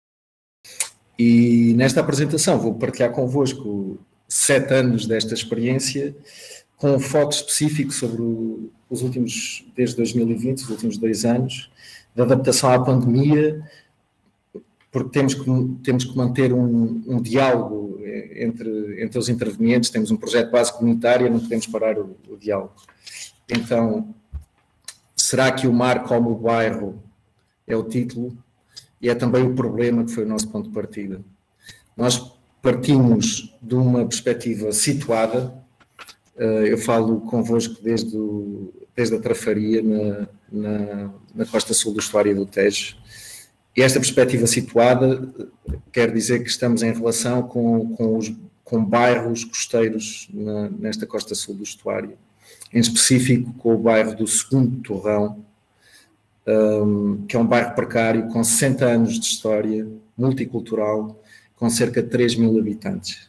E nesta apresentação vou partilhar convosco 7 anos desta experiência, com um foco específico sobre os últimos, desde 2020, os últimos 2 anos, de adaptação à pandemia, porque temos que manter um diálogo entre os intervenientes. Temos um projeto base comunitário, não podemos parar o diálogo. Então, será que o mar como o bairro é o título? E é também o problema, que foi o nosso ponto de partida. Nós partimos de uma perspectiva situada. Eu falo convosco desde a Trafaria, na costa sul do estuário do Tejo. E esta perspectiva situada quer dizer que estamos em relação com bairros costeiros nesta costa sul do estuário. Em específico com o bairro do Segundo Torrão, que é um bairro precário, com 60 anos de história, multicultural, com cerca de 3.000 habitantes.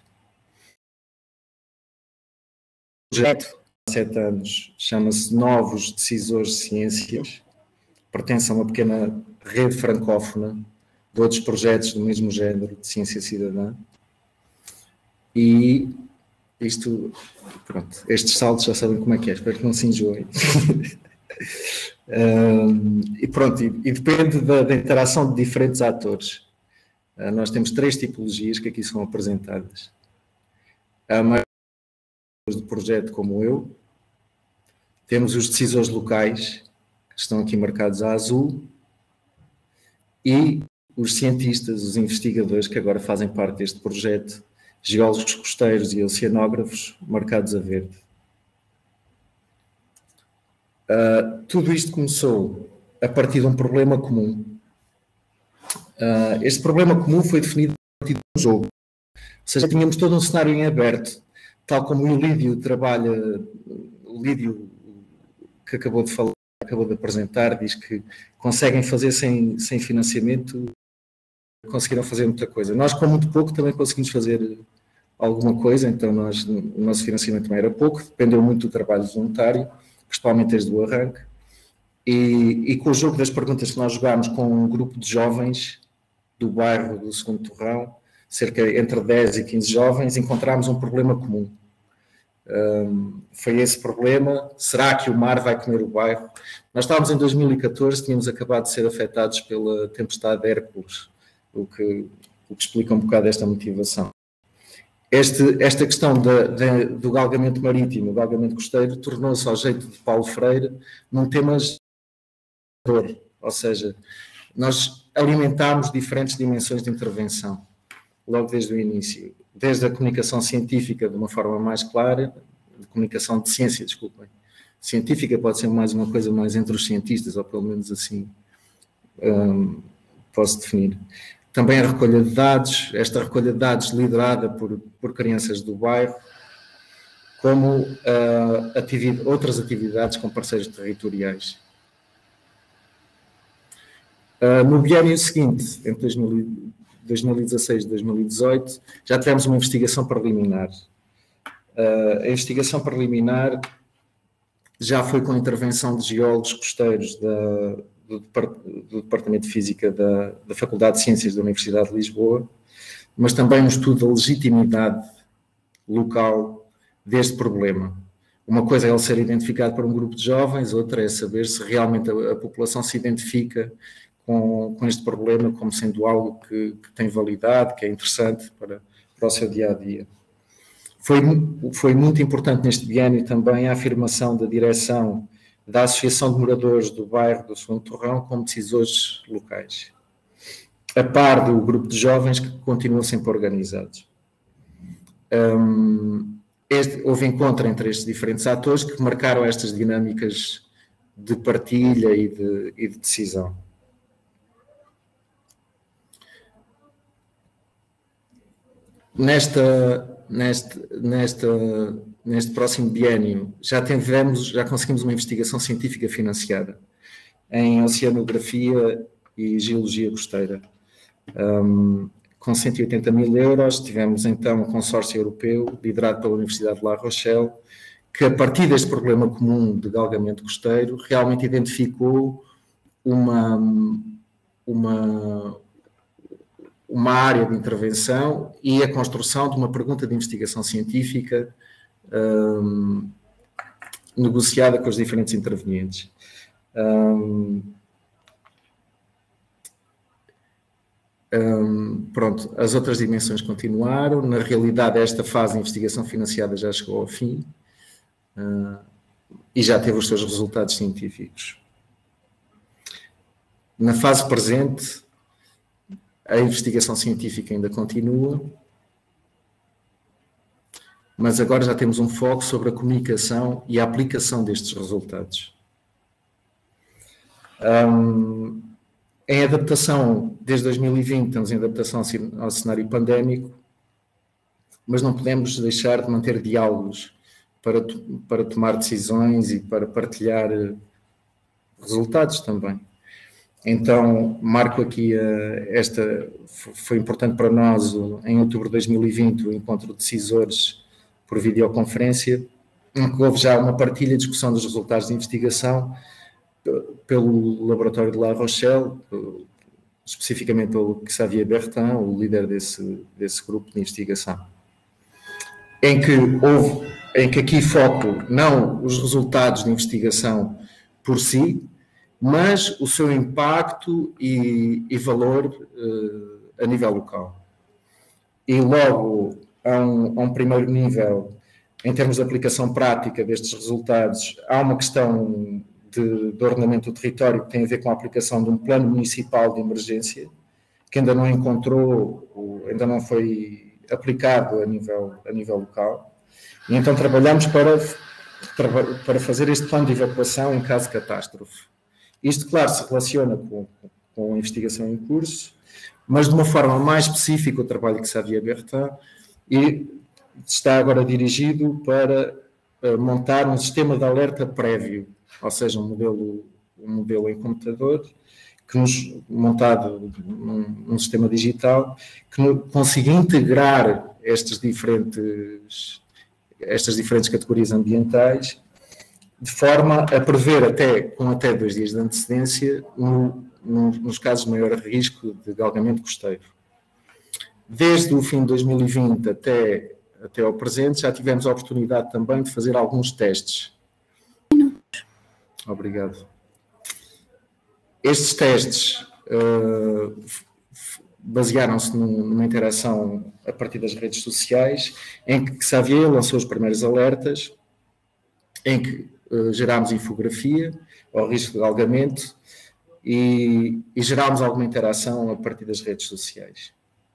O projeto há 7 anos chama-se Novos Decisores de Ciências, pertence a uma pequena rede francófona de outros projetos do mesmo género de ciência cidadã. E isto, pronto, estes saltos já sabem como é que é, espero que não se enjoem. E pronto, e depende da interação de diferentes atores. Nós temos 3 tipologias que aqui são apresentadas. Há mais do projeto como eu, temos os decisores locais, que estão aqui marcados a azul, e os cientistas, os investigadores que agora fazem parte deste projeto, geólogos costeiros e oceanógrafos, marcados a verde. Tudo isto começou a partir de um problema comum. Este problema comum foi definido a partir de um jogo. Ou seja, tínhamos todo um cenário em aberto, tal como o Lídio trabalha, o Lídio que acabou de falar, acabou de apresentar, diz que conseguem fazer sem financiamento, conseguiram fazer muita coisa. Nós, com muito pouco, também conseguimos fazer alguma coisa, então o nosso financiamento também era pouco, dependeu muito do trabalho voluntário, principalmente desde o arranque, e com o jogo das perguntas que nós jogámos com um grupo de jovens do bairro do Segundo Torrão, cerca entre 10 e 15 jovens, encontramos um problema comum. Foi esse problema: será que o mar vai comer o bairro? Nós estávamos em 2014, tínhamos acabado de ser afetados pela tempestade Hércules, o que o que explica um bocado esta motivação. Esta questão do galgamento marítimo, o galgamento costeiro, tornou-se, ao jeito de Paulo Freire, num tema, ou seja, nós alimentámos diferentes dimensões de intervenção, logo desde o início, desde a comunicação científica de uma forma mais clara, de comunicação de ciência, desculpem. Científica pode ser mais uma coisa mais entre os cientistas, ou pelo menos assim posso definir. Também a recolha de dados, esta recolha de dados liderada por crianças do bairro, como outras atividades com parceiros territoriais. No biênio seguinte, entre 2016 e 2018, já tivemos uma investigação preliminar. A investigação preliminar já foi com a intervenção de geólogos costeiros do Departamento de Física da Faculdade de Ciências da Universidade de Lisboa, mas também um estudo da legitimidade local deste problema. Uma coisa é ele ser identificado por um grupo de jovens, outra é saber se realmente a população se identifica com este problema como sendo algo que tem validade, que é interessante para o seu dia-a-dia. Foi muito importante neste biênio também a afirmação da direção da Associação de Moradores do Bairro do Segundo Torrão como decisores locais, a par do grupo de jovens que continuam sempre organizados. Houve encontro entre estes diferentes atores que marcaram estas dinâmicas de partilha e de decisão. Neste próximo biênio já conseguimos uma investigação científica financiada em oceanografia e geologia costeira. Com 180 mil euros, tivemos então um consórcio europeu, liderado pela Universidade de La Rochelle, que a partir deste problema comum de galgamento costeiro, realmente identificou uma área de intervenção e a construção de uma pergunta de investigação científica negociada com os diferentes intervenientes. Pronto, as outras dimensões continuaram. Na realidade, esta fase de investigação financiada já chegou ao fim e já teve os seus resultados científicos. Na fase presente, a investigação científica ainda continua, mas agora já temos um foco sobre a comunicação e a aplicação destes resultados. Em adaptação, desde 2020, estamos em adaptação ao cenário pandémico, mas não podemos deixar de manter diálogos para tomar decisões e para partilhar resultados também. Então, marco aqui foi importante para nós, em outubro de 2020, o encontro de decisores por videoconferência, em que houve já uma partilha e discussão dos resultados de investigação pelo laboratório de La Rochelle, especificamente pelo Xavier Bertin, o líder desse grupo de investigação. Em que aqui foco não os resultados de investigação por si, mas o seu impacto e valor a nível local. E logo, a um primeiro nível, em termos de aplicação prática destes resultados, há uma questão de ordenamento do território que tem a ver com a aplicação de um plano municipal de emergência, que ainda não ainda não foi aplicado a nível local. E então trabalhamos para fazer este plano de evacuação em caso de catástrofe. Isto, claro, se relaciona com a investigação em curso, mas de uma forma mais específica o trabalho de Xavier Bertin e está agora dirigido para montar um sistema de alerta prévio, ou seja, um modelo em computador, montado num sistema digital, que consiga integrar estas diferentes categorias ambientais, de forma a prever com até 2 dias de antecedência nos casos de maior risco de galgamento costeiro. Desde o fim de 2020 até ao presente, já tivemos a oportunidade também de fazer alguns testes. Obrigado. Estes testes basearam-se numa interação a partir das redes sociais, em que Xavier lançou os primeiros alertas, em que gerámos infografia ao risco de algamento e gerámos alguma interação a partir das redes sociais.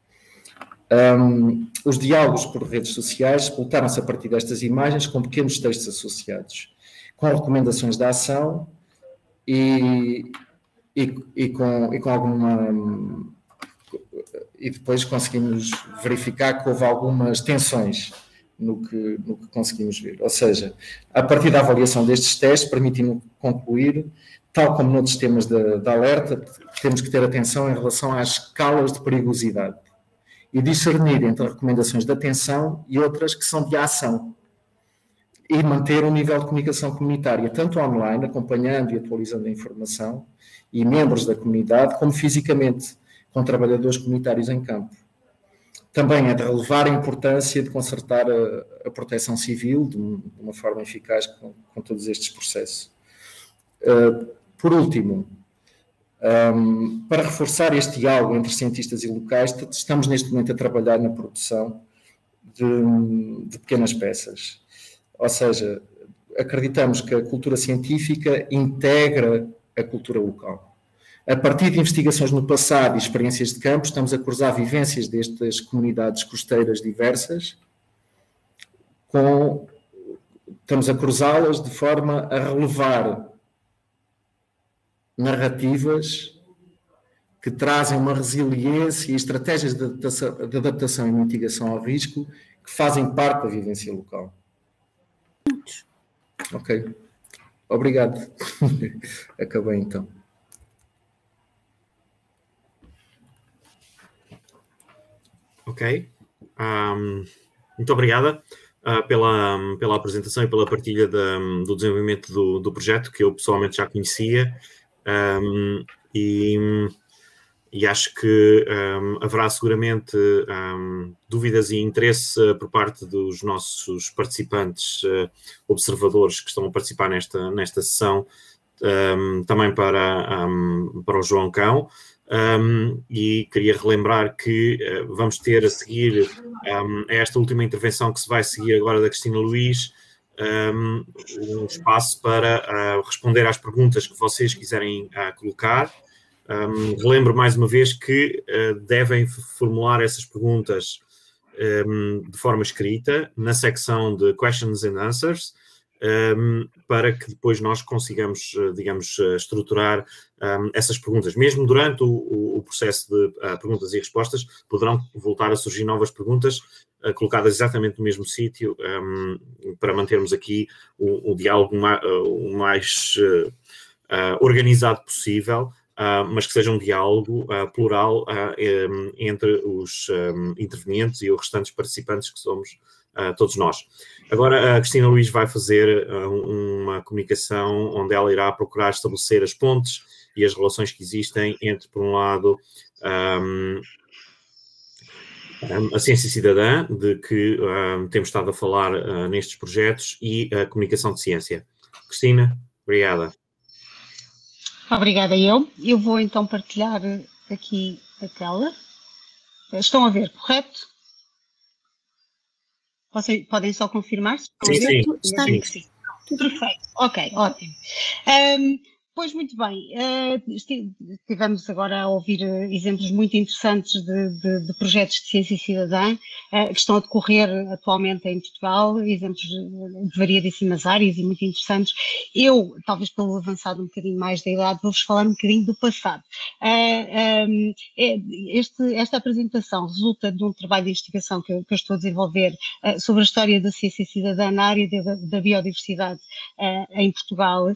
Os diálogos por redes sociais explotaram-se a partir destas imagens com pequenos textos associados, com recomendações de ação e com alguma... E depois conseguimos verificar que houve algumas tensões no que conseguimos ver. Ou seja, a partir da avaliação destes testes, permitimos concluir, tal como noutros temas de alerta, que temos que ter atenção em relação às escalas de perigosidade e discernir entre recomendações de atenção e outras que são de ação e manter um nível de comunicação comunitária, tanto online, acompanhando e atualizando a informação, e membros da comunidade, como fisicamente, com trabalhadores comunitários em campo. Também é de relevar a importância de concertar a proteção civil de uma forma eficaz com todos estes processos. Por último, para reforçar este diálogo entre cientistas e locais, estamos neste momento a trabalhar na produção de pequenas peças. Ou seja, acreditamos que a cultura científica integra a cultura local. A partir de investigações no passado e experiências de campo, estamos a cruzar vivências destas comunidades costeiras diversas, estamos a cruzá-las de forma a relevar narrativas que trazem uma resiliência e estratégias de adaptação e mitigação ao risco que fazem parte da vivência local. Ok. Obrigado. Acabei então. Ok. Muito obrigada pela apresentação e pela partilha do desenvolvimento do projeto, que eu pessoalmente já conhecia. E acho que haverá seguramente dúvidas e interesse por parte dos nossos participantes, observadores que estão a participar nesta sessão, também para o João Cão. E queria relembrar que vamos ter a seguir a esta última intervenção que se vai seguir agora da Cristina Luís, um espaço para responder às perguntas que vocês quiserem colocar. Relembro mais uma vez que devem formular essas perguntas de forma escrita na secção de Questions and Answers, para que depois nós consigamos, digamos, estruturar essas perguntas. Mesmo durante o processo de perguntas e respostas, poderão voltar a surgir novas perguntas colocadas exatamente no mesmo sítio, para mantermos aqui o diálogo o mais organizado possível, mas que seja um diálogo plural entre os intervenientes e os restantes participantes, que somos todos nós. Agora a Cristina Luís vai fazer uma comunicação onde ela irá procurar estabelecer as pontes e as relações que existem entre, por um lado, a ciência cidadã, de que temos estado a falar nestes projetos, e a comunicação de ciência. Cristina, obrigada. Obrigada eu. Eu vou então partilhar aqui a tela. Estão a ver, correto? Podem só confirmar? Se estão a ver? Está sim. Perfeito. Ok, ótimo. Pois muito bem, estivemos agora a ouvir exemplos muito interessantes de projetos de ciência cidadã que estão a decorrer atualmente em Portugal, exemplos de variadíssimas áreas e muito interessantes. Eu, talvez pelo avançado um bocadinho mais da idade, vou-vos falar um bocadinho do passado. Esta apresentação resulta de um trabalho de investigação que eu estou a desenvolver sobre a história da ciência cidadã na área da biodiversidade em Portugal.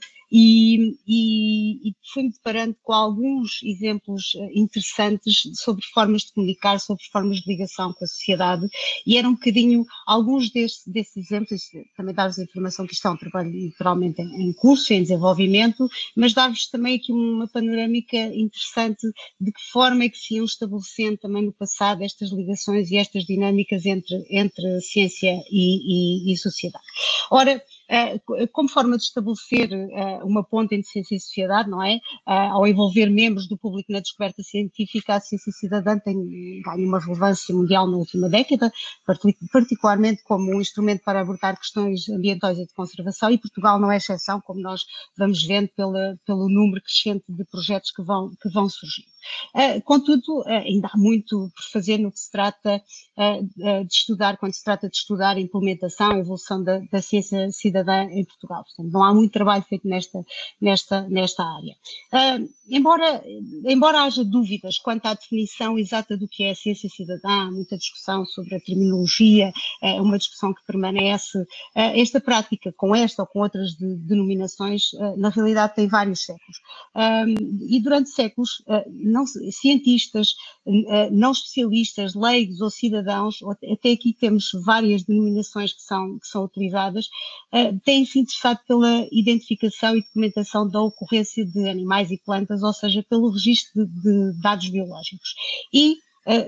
E fui-me deparando com alguns exemplos interessantes sobre formas de comunicar, sobre formas de ligação com a sociedade, e eram um bocadinho alguns desses exemplos, também dar-vos a informação que isto é um trabalho literalmente em curso, em desenvolvimento, mas dar-vos também aqui uma panorâmica interessante de que forma é que se iam estabelecendo também no passado estas ligações e estas dinâmicas entre ciência e sociedade. Ora, como forma de estabelecer uma ponte entre ciência e sociedade, não é? Ao envolver membros do público na descoberta científica, a ciência cidadã tem ganho uma relevância mundial na última década, particularmente como um instrumento para abordar questões ambientais e de conservação, e Portugal não é exceção, como nós vamos vendo pelo número crescente de projetos que vão surgindo. Contudo, ainda há muito por fazer no que se trata de estudar, quando se trata de estudar a implementação, a evolução da ciência cidadã em Portugal. Portanto, não há muito trabalho feito nesta área. Embora haja dúvidas quanto à definição exata do que é a ciência cidadã, há muita discussão sobre a terminologia, uma discussão que permanece. Esta prática, com esta ou com outras denominações, na realidade tem vários séculos. E durante séculos, cientistas, não especialistas, leigos ou cidadãos, até aqui temos várias denominações que são utilizadas, têm-se interessado pela identificação e documentação da ocorrência de animais e plantas, ou seja, pelo registro de dados biológicos. E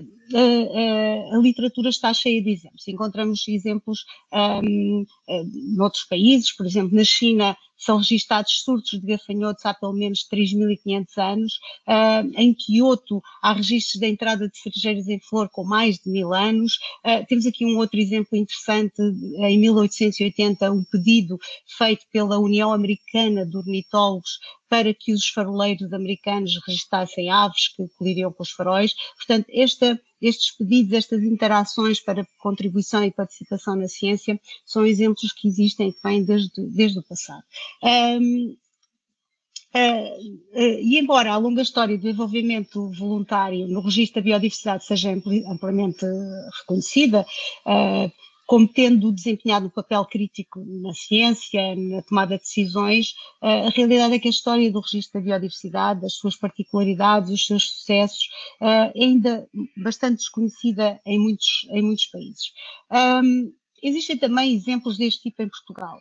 a literatura está cheia de exemplos. Encontramos exemplos noutros países, por exemplo, na China são registados surtos de gafanhotos há pelo menos 3.500 anos, em Kyoto há registros da entrada de cerejeiros em flor com mais de 1000 anos. Temos aqui um outro exemplo interessante, em 1880, um pedido feito pela União Americana de Ornitólogos para que os faroleiros americanos registassem aves que colheriam com os faróis. Portanto, estes pedidos, estas interações para contribuição e participação na ciência são exemplos que existem e que vêm desde o passado. E embora a longa história do envolvimento voluntário no registro da biodiversidade seja amplamente reconhecida, como tendo desempenhado um papel crítico na ciência, na tomada de decisões, a realidade é que a história do registro da biodiversidade, as suas particularidades, os seus sucessos, é ainda bastante desconhecida em muitos países. Existem também exemplos deste tipo em Portugal,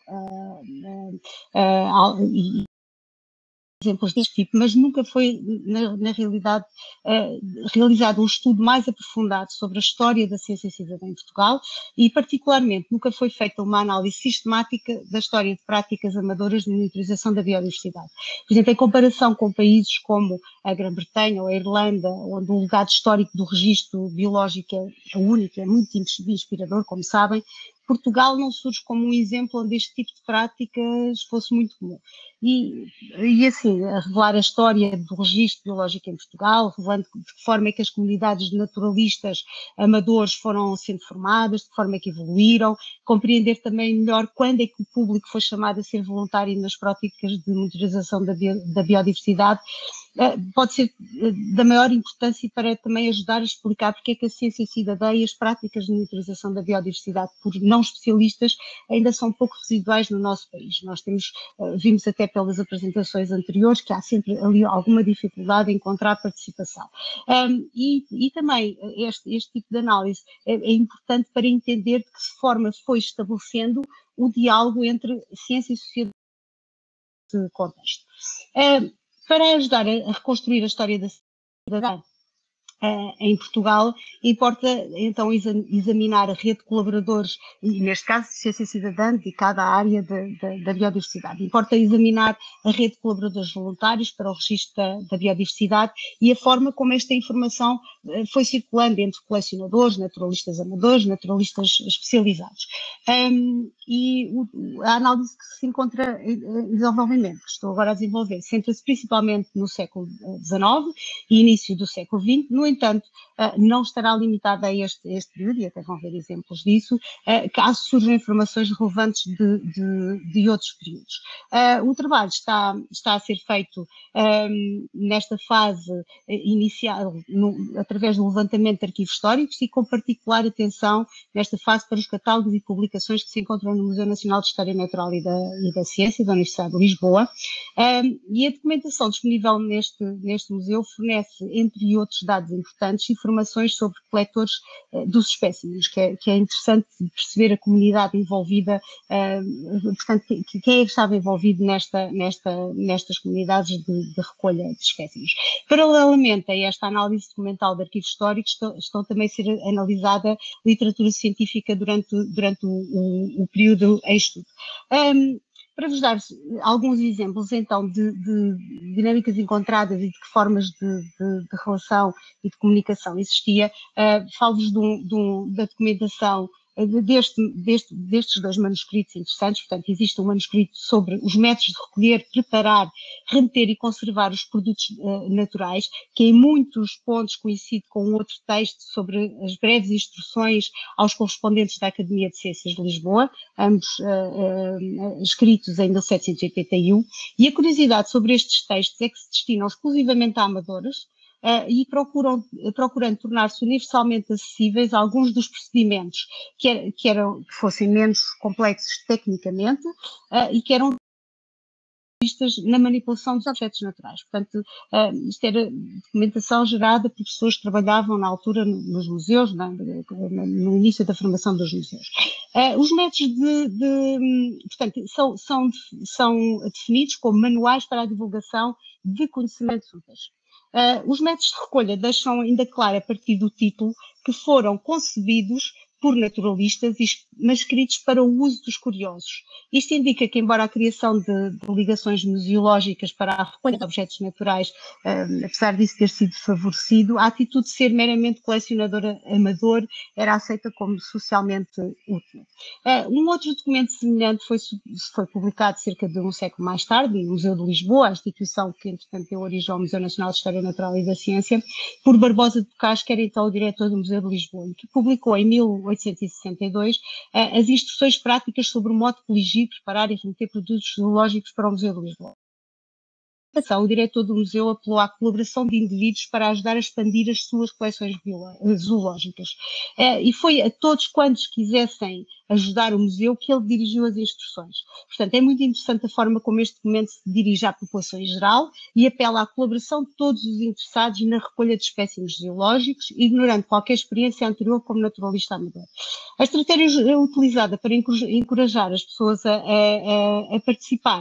exemplos deste tipo, mas nunca foi, na realidade, realizado um estudo mais aprofundado sobre a história da ciência cidadã em Portugal e, particularmente, nunca foi feita uma análise sistemática da história de práticas amadoras de monitorização da biodiversidade. Por exemplo, em comparação com países como a Grã-Bretanha ou a Irlanda, onde o legado histórico do registro biológico é único, é muito inspirador, como sabem, Portugal não surge como um exemplo onde este tipo de práticas fosse muito comum. E assim, a revelar a história do registro biológico em Portugal, revelando de que forma é que as comunidades de naturalistas amadores foram sendo formadas, de que forma é que evoluíram, compreender também melhor quando é que o público foi chamado a ser voluntário nas práticas de monitorização da biodiversidade, pode ser da maior importância para também ajudar a explicar porque é que a ciência cidadã e as práticas de monitorização da biodiversidade por não especialistas ainda são pouco residuais no nosso país. Nós vimos até pelas apresentações anteriores que há sempre ali alguma dificuldade em encontrar participação. E também este tipo de análise é importante para entender de que forma foi estabelecendo o diálogo entre ciência e sociedade nesse contexto. Para ajudar a reconstruir a história da cidadã em Portugal, importa então examinar a rede de colaboradores, e neste caso Ciência Cidadã, dedicada à área da biodiversidade. Importa examinar a rede de colaboradores voluntários para o registro da biodiversidade e a forma como esta informação foi circulando entre colecionadores, naturalistas amadores, naturalistas especializados. E a análise que se encontra em desenvolvimento, que estou agora a desenvolver, centra-se principalmente no século XIX e início do século XX. No entanto, não estará limitada a este período, e até vão ver exemplos disso, caso surjam informações relevantes de outros períodos. O trabalho está a ser feito nesta fase inicial, através do levantamento de arquivos históricos e com particular atenção nesta fase para os catálogos e publicações que se encontram no Museu Nacional de História Natural e da Ciência da Universidade de Lisboa. E a documentação disponível neste museu fornece, entre outros dados importantes, informações sobre coletores dos espécimes, que é interessante perceber a comunidade envolvida, portanto, quem é que estava envolvido nestas comunidades de recolha de espécimes. Paralelamente a esta análise documental de arquivo histórico, estão também a ser analisada literatura científica durante o período em estudo. Para vos dar alguns exemplos, então, de dinâmicas encontradas e de que formas de relação e de comunicação existia, falo-vos da documentação destes dois manuscritos interessantes. Portanto, existe um manuscrito sobre os métodos de recolher, preparar, remeter e conservar os produtos naturais, que em muitos pontos coincide com outro texto sobre as breves instruções aos correspondentes da Academia de Ciências de Lisboa, ambos escritos em 1781, e a curiosidade sobre estes textos é que se destinam exclusivamente a amadores, e procurando tornar-se universalmente acessíveis a alguns dos procedimentos que fossem menos complexos tecnicamente e que eram vistas na manipulação dos objetos naturais. Portanto, isto era documentação gerada por pessoas que trabalhavam na altura nos museus, no início da formação dos museus. Os métodos portanto, são definidos como manuais para a divulgação de conhecimentos úteis. Os métodos de recolha deixam ainda claro, a partir do título, que foram concebidos por naturalistas, mas escritos para o uso dos curiosos. Isto indica que, embora a criação de ligações museológicas para a recolha de objetos naturais, apesar disso ter sido favorecido, a atitude de ser meramente colecionador amador era aceita como socialmente útil. Um outro documento semelhante foi publicado cerca de um século mais tarde, no Museu de Lisboa, a instituição que, entretanto, deu origem ao Museu Nacional de História Natural e da Ciência, por Barbosa de Bocage, que era então o diretor do Museu de Lisboa, que publicou em 1862 as instruções práticas sobre o modo de coligir, preparar e remeter produtos zoológicos para o Museu de Lisboa. O diretor do museu apelou à colaboração de indivíduos para ajudar a expandir as suas coleções zoológicas. E foi a todos quantos quisessem ajudar o museu que ele dirigiu as instruções. Portanto, é muito interessante a forma como este documento se dirige à população em geral e apela à colaboração de todos os interessados na recolha de espécimes zoológicos, ignorando qualquer experiência anterior como naturalista amador. A estratégia utilizada para encorajar as pessoas a participar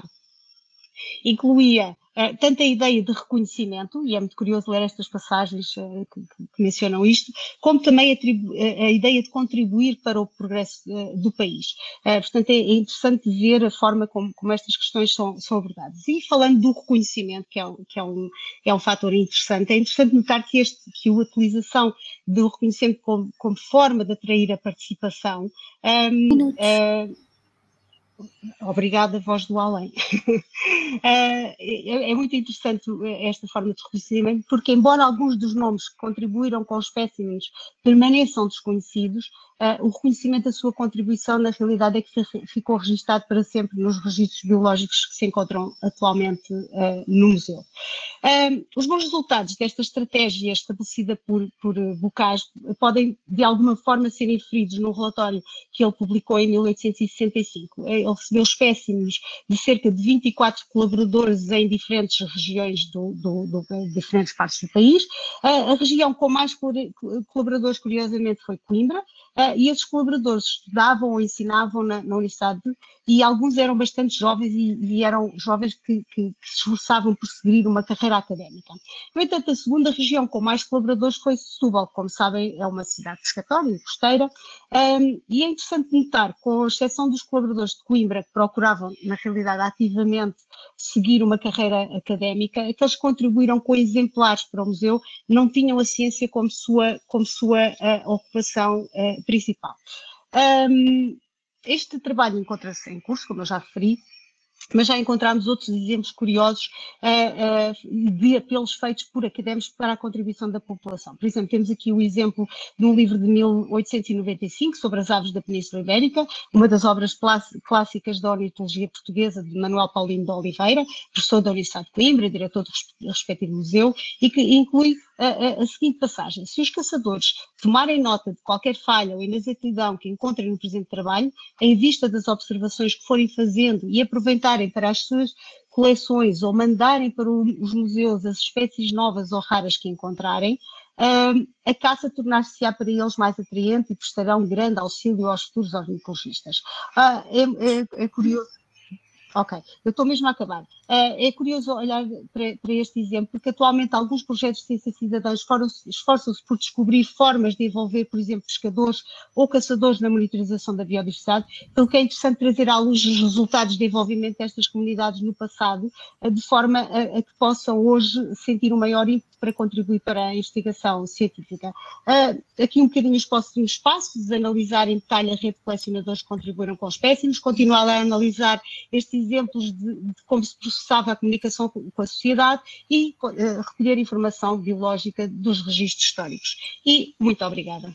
incluía tanto a ideia de reconhecimento, e é muito curioso ler estas passagens que mencionam isto, como também a ideia de contribuir para o progresso do país. Portanto, é interessante ver a forma como estas questões são abordadas. E falando do reconhecimento, que é um fator interessante, é interessante notar que a utilização do reconhecimento como forma de atrair a participação obrigada, voz do além. É muito interessante esta forma de reconhecimento, porque embora alguns dos nomes que contribuíram com os espécimes permaneçam desconhecidos, o reconhecimento da sua contribuição na realidade é que ficou registado para sempre nos registros biológicos que se encontram atualmente no museu. Os bons resultados desta estratégia estabelecida por Bocage podem de alguma forma ser inferidos num relatório que ele publicou em 1865. Ele recebeu espécimes de cerca de 24 colaboradores em diferentes regiões diferentes partes do país. A região com mais colaboradores, curiosamente, foi Coimbra, e esses colaboradores estudavam ou ensinavam na universidade, e alguns eram bastante jovens e eram jovens que se esforçavam por seguir uma carreira académica. No entanto, a segunda região com mais colaboradores foi Setúbal, como sabem, é uma cidade pescatória e costeira, e é interessante notar, com exceção dos colaboradores de Coimbra, que procuravam, na realidade, ativamente seguir uma carreira académica, aqueles que contribuíram com exemplares para o museu não tinham a ciência como sua ocupação principal. Este trabalho encontra-se em curso, como eu já referi, mas já encontramos outros exemplos curiosos de apelos feitos por académicos para a contribuição da população. Por exemplo, temos aqui o exemplo de um livro de 1895 sobre as aves da Península Ibérica, uma das obras clássicas da ornitologia portuguesa de Manuel Paulino de Oliveira, professor da Universidade de Coimbra, diretor do respectivo museu, e que inclui a seguinte passagem: se os caçadores tomarem nota de qualquer falha ou inexatidão que encontrem no presente trabalho, em vista das observações que forem fazendo e aproveitarem para as suas coleções ou mandarem para os museus as espécies novas ou raras que encontrarem, a caça tornar-se-á para eles mais atraente e prestará um grande auxílio aos futuros ornitologistas. É curioso. Ok, eu estou mesmo a acabar. É curioso olhar para este exemplo, porque atualmente alguns projetos de ciência cidadã esforçam-se por descobrir formas de envolver, por exemplo, pescadores ou caçadores na monitorização da biodiversidade, pelo que é interessante trazer à luz os resultados de envolvimento destas comunidades no passado, de forma a que possam hoje sentir um maior ímpeto para contribuir para a investigação científica. Aqui um bocadinho os próximos passos, analisar em detalhe a rede de colecionadores que contribuíram com espécimes, continuar a analisar estes exemplos de como se processava a comunicação com a sociedade e recolher informação biológica dos registros históricos. E muito obrigada.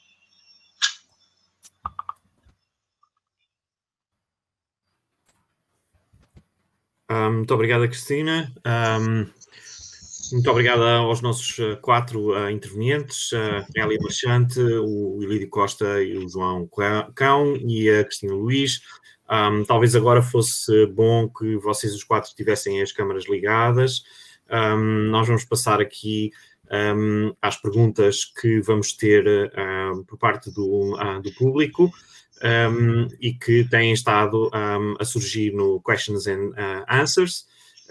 Muito obrigada, Cristina. Muito obrigada aos nossos 4 intervenientes, a Hélia Marchante, o Ilídio Costa e o João Cão e a Cristina Luís. Talvez agora fosse bom que vocês os 4 tivessem as câmaras ligadas. Nós vamos passar aqui às perguntas que vamos ter por parte do público e que têm estado a surgir no Questions and Answers.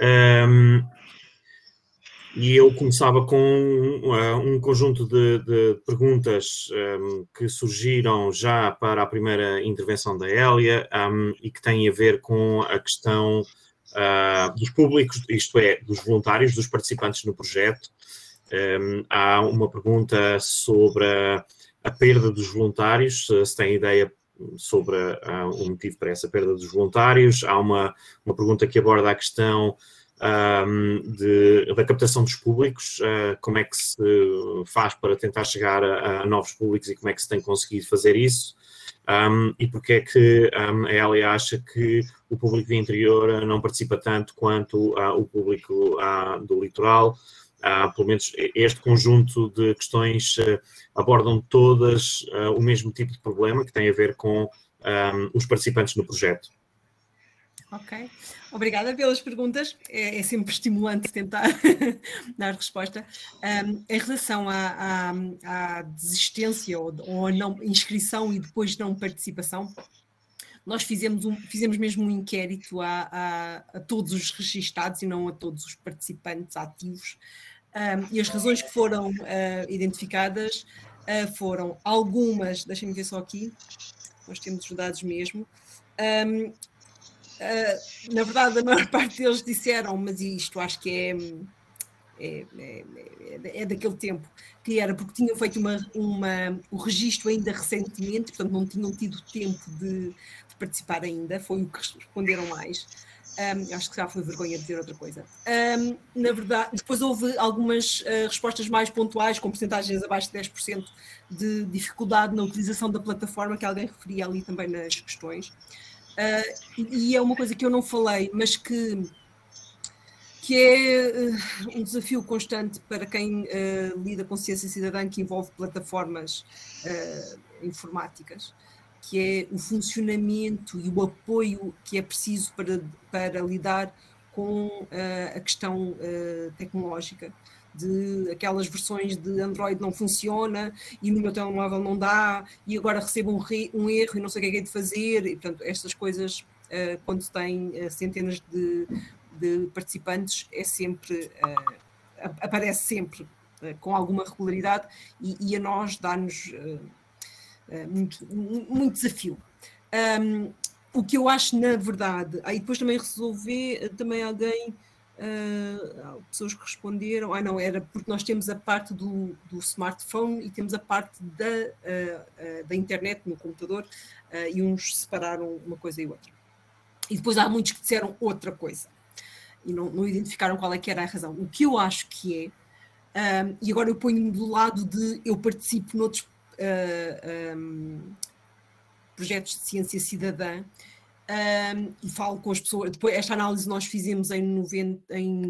E eu começava com um conjunto de perguntas que surgiram já para a primeira intervenção da Hélia e que têm a ver com a questão dos públicos, isto é, dos voluntários, dos participantes no projeto. Há uma pergunta sobre a perda dos voluntários, se tem ideia sobre o motivo para essa perda dos voluntários. Há uma pergunta que aborda a questão da captação dos públicos, como é que se faz para tentar chegar a novos públicos e como é que se tem conseguido fazer isso, e porque é que a Hélia acha que o público do interior não participa tanto quanto o público do litoral. Pelo menos este conjunto de questões abordam todas o mesmo tipo de problema, que tem a ver com os participantes no projeto. Ok, obrigada pelas perguntas, é sempre estimulante tentar dar resposta. Em relação à desistência ou a não inscrição e depois não participação, nós fizemos mesmo um inquérito a todos os registados e não a todos os participantes ativos, e as razões que foram identificadas foram algumas, deixem-me ver só aqui, nós temos os dados mesmo. Na verdade, a maior parte deles disseram, mas isto acho que é daquele tempo, que era porque tinham feito o registro ainda recentemente, portanto não tinham tido tempo de participar ainda, foi o que responderam mais. Acho que já foi vergonha de dizer outra coisa. Na verdade, depois houve algumas respostas mais pontuais, com percentagens abaixo de 10% de dificuldade na utilização da plataforma, que alguém referia ali também nas questões. E é uma coisa que eu não falei, mas que é um desafio constante para quem lida com ciência cidadã, que envolve plataformas informáticas, que é o funcionamento e o apoio que é preciso para lidar com a questão tecnológica, de aquelas versões de Android não funciona e no meu telemóvel não dá e agora recebo um erro e não sei o que é de fazer, e portanto estas coisas quando tem centenas de participantes é sempre, aparece sempre com alguma regularidade e a nós dá-nos muito desafio. O que eu acho na verdade, aí depois também resolver, também alguém pessoas que responderam, não, era porque nós temos a parte do smartphone e temos a parte da internet no computador, e uns separaram uma coisa e outra. E depois há muitos que disseram outra coisa e não identificaram qual é que era a razão. O que eu acho que e agora eu ponho-me do lado de eu participo noutros projetos de ciência cidadã, e falo com as pessoas. Depois, esta análise nós fizemos em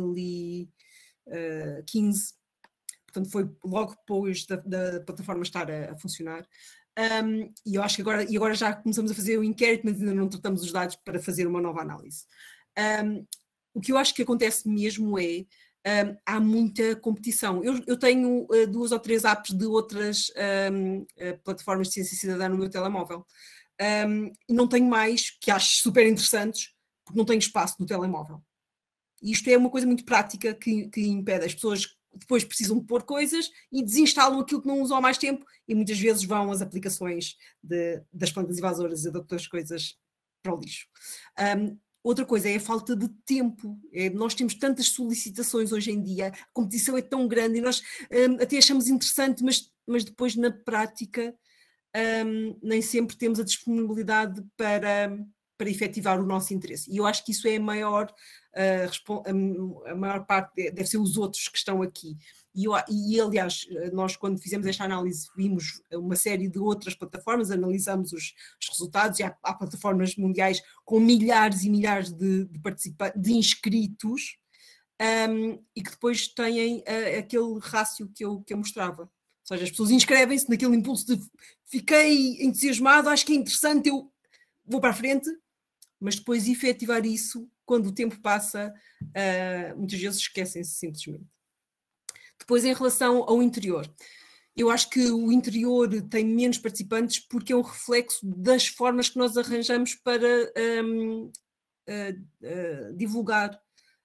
2015, portanto foi logo depois da plataforma estar a funcionar, e eu acho que agora já começamos a fazer o inquérito, mas ainda não tratamos os dados para fazer uma nova análise. O que eu acho que acontece mesmo é há muita competição. Eu tenho 2 ou 3 apps de outras plataformas de ciência cidadã no meu telemóvel. Não tenho mais, que acho super interessantes, porque não tenho espaço no telemóvel. E isto é uma coisa muito prática que impede. As pessoas depois precisam de pôr coisas e desinstalam aquilo que não usam há mais tempo e muitas vezes vão as aplicações das plantas invasoras e de outras coisas para o lixo. Outra coisa é a falta de tempo. Nós temos tantas solicitações hoje em dia, a competição é tão grande e nós até achamos interessante, mas depois na prática nem sempre temos a disponibilidade para efetivar o nosso interesse. E eu acho que isso é a maior parte, deve ser os outros que estão aqui. E aliás, nós quando fizemos esta análise vimos uma série de outras plataformas, analisamos os resultados, e há plataformas mundiais com milhares e milhares de inscritos, e que depois têm aquele rácio que eu mostrava. Ou seja, as pessoas inscrevem-se naquele impulso de fiquei entusiasmado, acho que é interessante, eu vou para a frente, mas depois efetivar isso, quando o tempo passa, muitas vezes esquecem-se simplesmente. Depois, em relação ao interior, eu acho que o interior tem menos participantes porque é um reflexo das formas que nós arranjamos para divulgar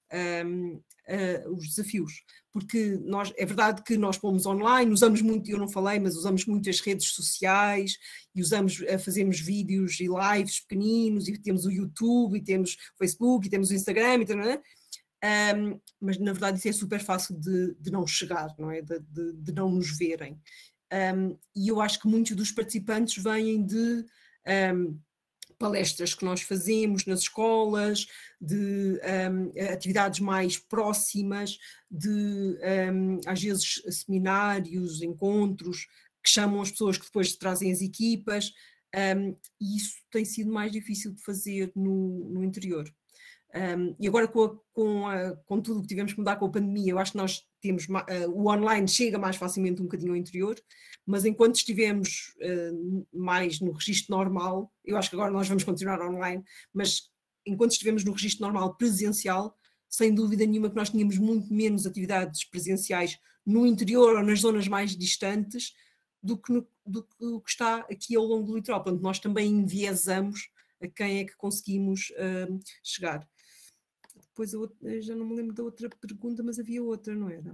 os desafios. Porque é verdade que nós pomos online, usamos muito, eu não falei, mas usamos muito as redes sociais e fazemos vídeos e lives pequeninos e temos o YouTube e temos o Facebook e temos o Instagram, mas na verdade isso é super fácil de não chegar, não é? De não nos verem. E eu acho que muitos dos participantes vêm de palestras que nós fazemos nas escolas, de atividades mais próximas, de às vezes seminários, encontros, que chamam as pessoas que depois trazem as equipas, e isso tem sido mais difícil de fazer no interior. E agora com tudo o que tivemos que mudar com a pandemia, eu acho que nós temos o online chega mais facilmente um bocadinho ao interior, mas enquanto estivemos mais no registro normal, eu acho que agora nós vamos continuar online, mas enquanto estivemos no registro normal presencial, sem dúvida nenhuma que nós tínhamos muito menos atividades presenciais no interior ou nas zonas mais distantes do que o que está aqui ao longo do litoral. Portanto, nós também enviesamos a quem é que conseguimos chegar. Depois eu já não me lembro da outra pergunta, mas havia outra, não era?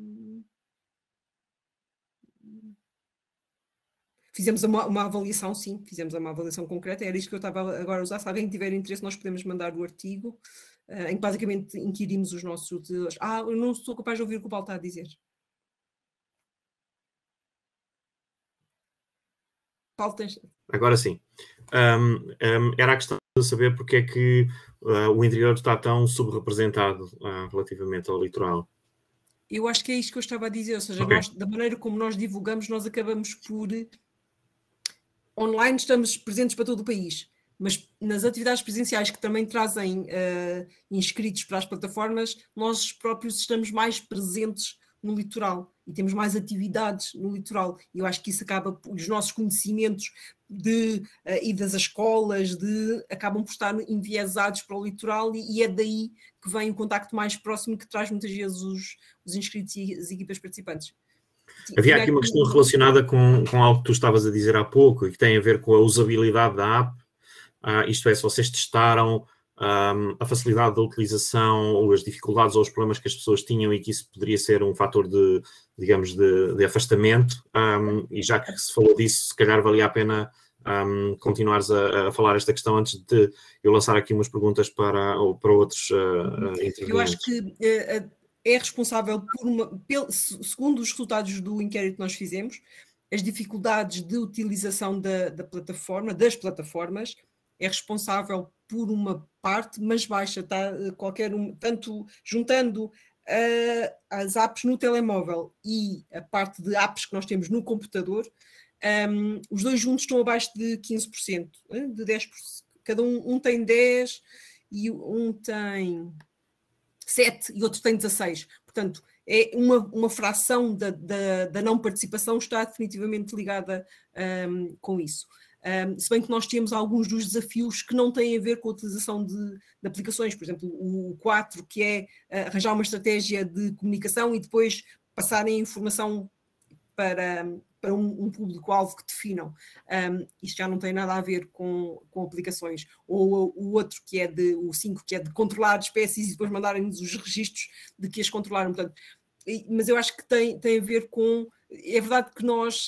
Fizemos uma avaliação, sim, fizemos uma avaliação concreta, era isto que eu estava agora a usar. Se alguém tiver interesse, nós podemos mandar o artigo, em que basicamente inquirimos os nossos utilizadores. Eu não sou capaz de ouvir o que o Paulo está a dizer. Paulo, tens... Agora sim. Era a questão de saber porque é que o interior está tão subrepresentado relativamente ao litoral. Eu acho que é isto que eu estava a dizer, ou seja, Okay. nós, da maneira como nós divulgamos, nós acabamos por... Online estamos presentes para todo o país, mas nas atividades presenciais que também trazem inscritos para as plataformas, nós próprios estamos mais presentes no litoral e temos mais atividades no litoral. E eu acho que isso acaba, os nossos conhecimentos e das escolas acabam por estar enviesados para o litoral e é daí que vem o contacto mais próximo que traz muitas vezes os inscritos e as equipas participantes. Havia aqui uma questão relacionada com algo que tu estavas a dizer há pouco e que tem a ver com a usabilidade da app. Isto é, se vocês testaram a facilidade da utilização ou as dificuldades ou os problemas que as pessoas tinham e que isso poderia ser um fator de afastamento, e já que se falou disso, se calhar valia a pena continuares a falar esta questão antes de eu lançar aqui umas perguntas para outros intervenientes. Eu acho que é responsável segundo os resultados do inquérito que nós fizemos, as dificuldades de utilização da plataforma, das plataformas, é responsável por uma parte, mas baixa, tá? Tanto juntando as apps no telemóvel e a parte de apps que nós temos no computador, os dois juntos estão abaixo de 15%, de 10%. Cada um tem 10% e um tem 7% e outro tem 16%. Portanto, é uma fração da não participação está definitivamente ligada com isso. Se bem que nós temos alguns dos desafios que não têm a ver com a utilização de aplicações, por exemplo, o 4, que é arranjar uma estratégia de comunicação e depois passarem a informação para um público-alvo que definam. Isto já não tem nada a ver com aplicações. Ou o outro, o 5, que é de controlar espécies e depois mandarem-nos os registros de que as controlaram. Portanto, mas eu acho que tem a ver com... É verdade que nós...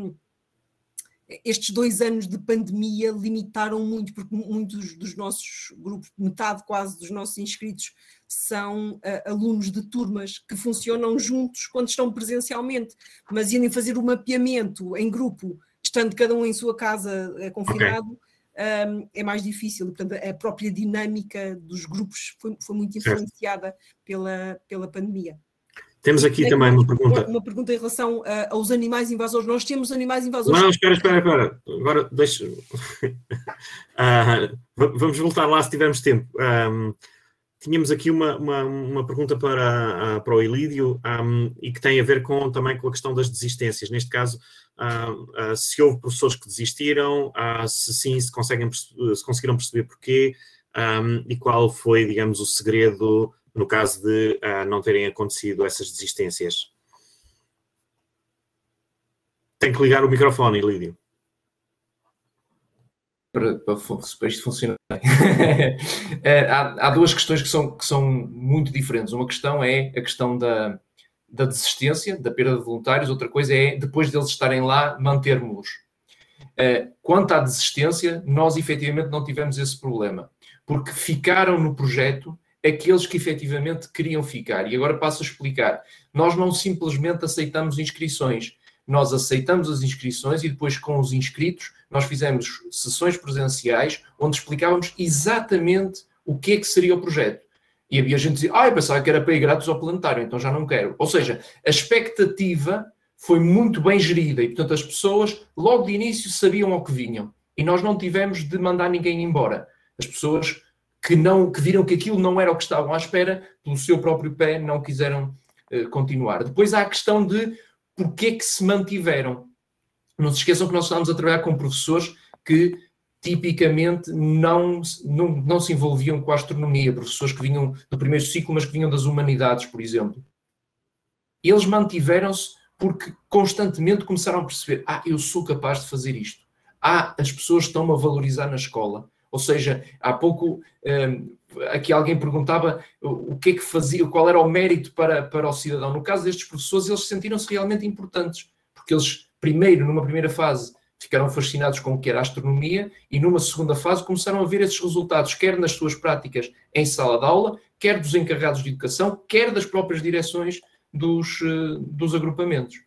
estes 2 anos de pandemia limitaram muito, porque muitos dos nossos grupos, metade quase dos nossos inscritos, são alunos de turmas que funcionam juntos quando estão presencialmente, mas irem fazer o mapeamento em grupo, estando cada um em sua casa confinado, é mais difícil. Portanto, a própria dinâmica dos grupos foi muito influenciada pela pandemia. Temos aqui também uma pergunta. Uma pergunta em relação aos animais invasores. Nós temos animais invasores. Não, espera. Agora deixa. Vamos voltar lá se tivermos tempo. Tínhamos aqui uma pergunta para o Ilídio e que tem a ver também com a questão das desistências. Neste caso, se houve professores que desistiram, se sim, se conseguiram perceber porquê e qual foi, digamos, o segredo no caso de não terem acontecido essas desistências. Tem que ligar o microfone, Ilídio. Para isto funcionar bem. Há 2 questões que são muito diferentes. Uma questão é a questão da desistência, da perda de voluntários. Outra coisa é, depois deles estarem lá, mantermos-los. Quanto à desistência, nós efetivamente não tivemos esse problema, porque ficaram no projeto aqueles que efetivamente queriam ficar. E agora passo a explicar. Nós não simplesmente aceitamos inscrições. Nós aceitamos as inscrições e depois com os inscritos nós fizemos sessões presenciais onde explicávamos exatamente o que é que seria o projeto. E havia gente que dizia, eu pensava que era para ir grátis ao planetário, então já não quero. Ou seja, a expectativa foi muito bem gerida e, portanto, as pessoas logo de início sabiam ao que vinham. E nós não tivemos de mandar ninguém embora. As pessoas que viram que aquilo não era o que estavam à espera, pelo seu próprio pé, não quiseram continuar. Depois há a questão de porque é que se mantiveram. Não se esqueçam que nós estávamos a trabalhar com professores que tipicamente não se envolviam com a astronomia, professores que vinham do primeiro ciclo, mas que vinham das humanidades, por exemplo. Eles mantiveram-se porque constantemente começaram a perceber, eu sou capaz de fazer isto. As pessoas estão-me a valorizar na escola. Ou seja, há pouco aqui alguém perguntava o que é que fazia, qual era o mérito para o cidadão. No caso destes professores, eles sentiram-se realmente importantes, porque eles, numa primeira fase, ficaram fascinados com o que era a astronomia e numa segunda fase começaram a ver esses resultados, quer nas suas práticas em sala de aula, quer dos encarregados de educação, quer das próprias direções dos agrupamentos.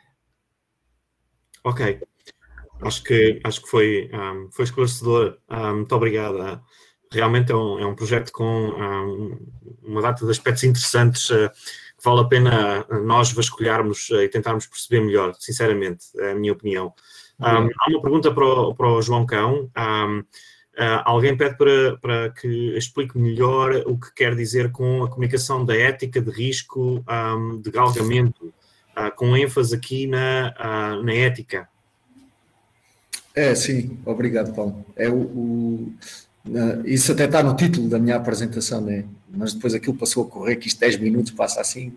Ok. Acho que foi esclarecedor. Muito obrigado. Realmente é um projeto com uma data de aspectos interessantes que vale a pena nós vasculharmos e tentarmos perceber melhor, sinceramente, é a minha opinião. Há uma pergunta para o João Cão. Alguém pede para que explique melhor o que quer dizer com a comunicação da ética de risco de galgamento, com ênfase aqui na ética. Sim, obrigado, Paulo. Isso até está no título da minha apresentação, né? Mas depois aquilo passou a correr, que isto 10 minutos passa assim.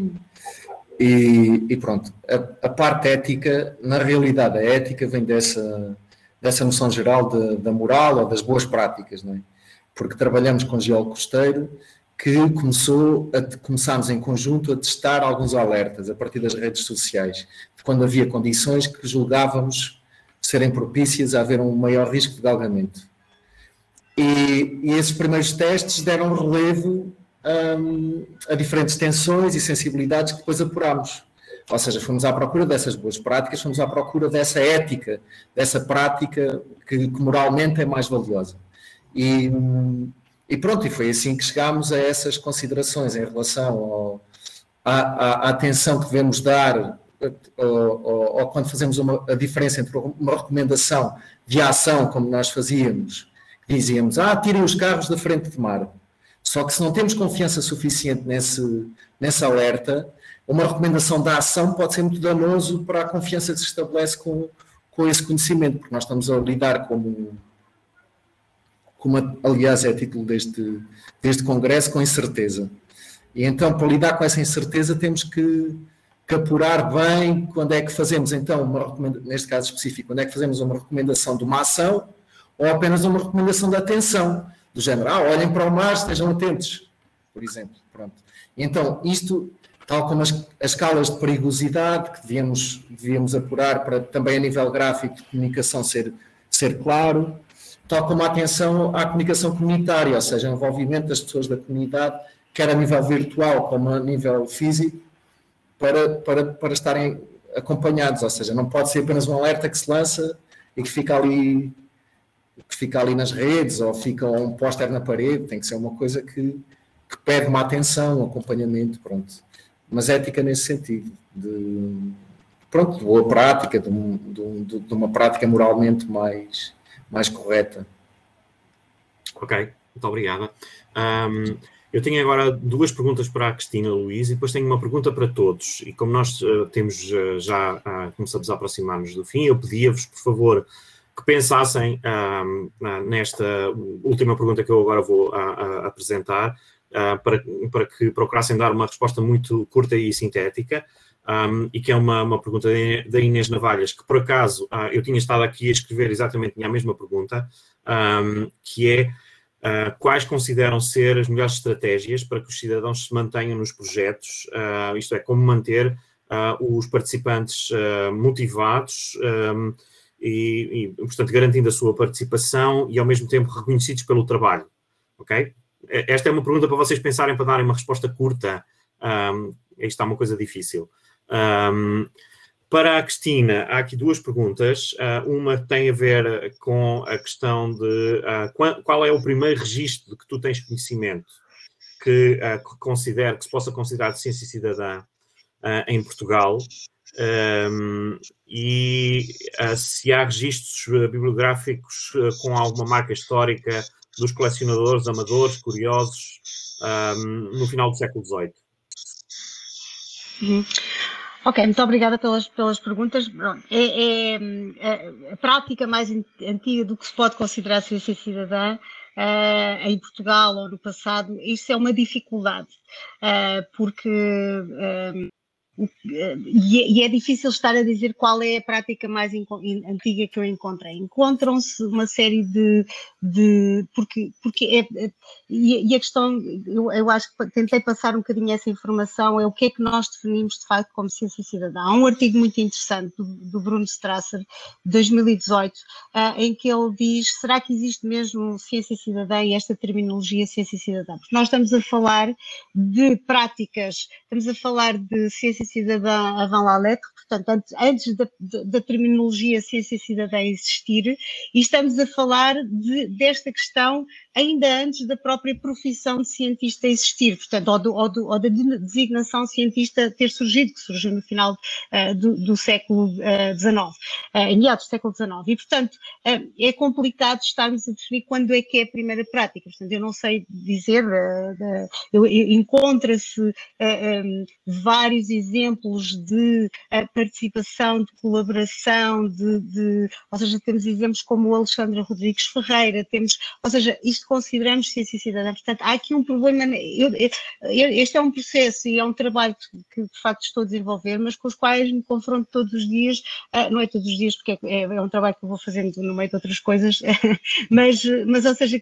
E pronto. A parte ética, na realidade, a ética vem dessa noção geral da moral ou das boas práticas, não é? Porque trabalhamos com geólogo costeiro que começámos em conjunto a testar alguns alertas a partir das redes sociais, quando havia condições que julgávamos serem propícias a haver um maior risco de galgamento. E esses primeiros testes deram relevo a diferentes tensões e sensibilidades que depois apurámos. Ou seja, fomos à procura dessas boas práticas, fomos à procura dessa ética, dessa prática que moralmente é mais valiosa. E pronto, e foi assim que chegámos a essas considerações em relação à atenção que devemos dar ou quando fazemos a diferença entre uma recomendação de ação, como nós fazíamos, dizíamos, tirem os carros da frente de mar. Só que se não temos confiança suficiente nesse alerta, uma recomendação da ação pode ser muito danoso para a confiança que se estabelece com esse conhecimento, porque nós estamos a lidar como aliás é a título deste congresso, com incerteza. E então, para lidar com essa incerteza, temos que que apurar bem quando é que fazemos, então, neste caso específico, quando é que fazemos uma recomendação de uma ação ou apenas uma recomendação de atenção, do género, olhem para o mar, estejam atentos, por exemplo. Pronto. Então, isto, tal como as escalas de perigosidade que devíamos apurar para também a nível gráfico de comunicação ser claro, tal como a atenção à comunicação comunitária, ou seja, o envolvimento das pessoas da comunidade, quer a nível virtual como a nível físico, para estarem acompanhados, ou seja, não pode ser apenas um alerta que se lança e que fica ali nas redes ou fica um póster na parede, tem que ser uma coisa que pede uma atenção, um acompanhamento, pronto. Mas ética nesse sentido, de boa prática, de uma prática moralmente mais correta. Ok, muito obrigada. Eu tenho agora duas perguntas para a Cristina, Luís, e depois tenho uma pergunta para todos. E como nós começamos a aproximar-nos do fim, eu pedia-vos, por favor, que pensassem nesta última pergunta que eu agora vou apresentar, para que procurassem dar uma resposta muito curta e sintética, e que é uma pergunta da Inês Navalhas, que por acaso eu tinha estado aqui a escrever exatamente a mesma pergunta, que é quais consideram ser as melhores estratégias para que os cidadãos se mantenham nos projetos, isto é, como manter os participantes motivados e, portanto, garantindo a sua participação e, ao mesmo tempo, reconhecidos pelo trabalho, ok? Esta é uma pergunta para vocês pensarem, para darem uma resposta curta. Isto é uma coisa difícil. Para a Cristina, há aqui duas perguntas. Uma tem a ver com a questão de qual é o primeiro registro de que tu tens conhecimento que se possa considerar de ciência cidadã em Portugal, e se há registros bibliográficos com alguma marca histórica dos colecionadores, amadores, curiosos, no final do século XVIII. Ok, muito obrigada pelas perguntas. A prática mais antiga do que se pode considerar ciência cidadã em Portugal ou no passado, isso é uma dificuldade, porque e é difícil estar a dizer qual é a prática mais antiga que eu encontrei. Encontram-se uma série e a questão, eu acho que tentei passar um bocadinho essa informação, é o que é que nós definimos de facto como ciência cidadã. Há um artigo muito interessante do Bruno Strasser, de 2018, em que ele diz, será que existe mesmo ciência cidadã e esta terminologia ciência cidadã? Porque nós estamos a falar de práticas, estamos a falar de ciência cidadã avant la lettre, portanto, antes da terminologia ciência cidadã existir, e estamos a falar desta questão ainda antes da própria profissão de cientista existir, portanto, ou da designação cientista ter surgido, que surgiu no final do século XIX, em meados do século XIX, e, portanto, é complicado estarmos a definir quando é que é a primeira prática, portanto, eu não sei dizer, encontra-se vários exemplos de participação, de colaboração, ou seja, temos exemplos como o Alexandre Rodrigues Ferreira, ou seja, isto consideramos ciência cidadã. Portanto, há aqui um problema, este é um processo e é um trabalho que de facto estou a desenvolver, mas com os quais me confronto todos os dias, não é todos os dias porque é um trabalho que eu vou fazendo no meio de outras coisas, mas ou seja,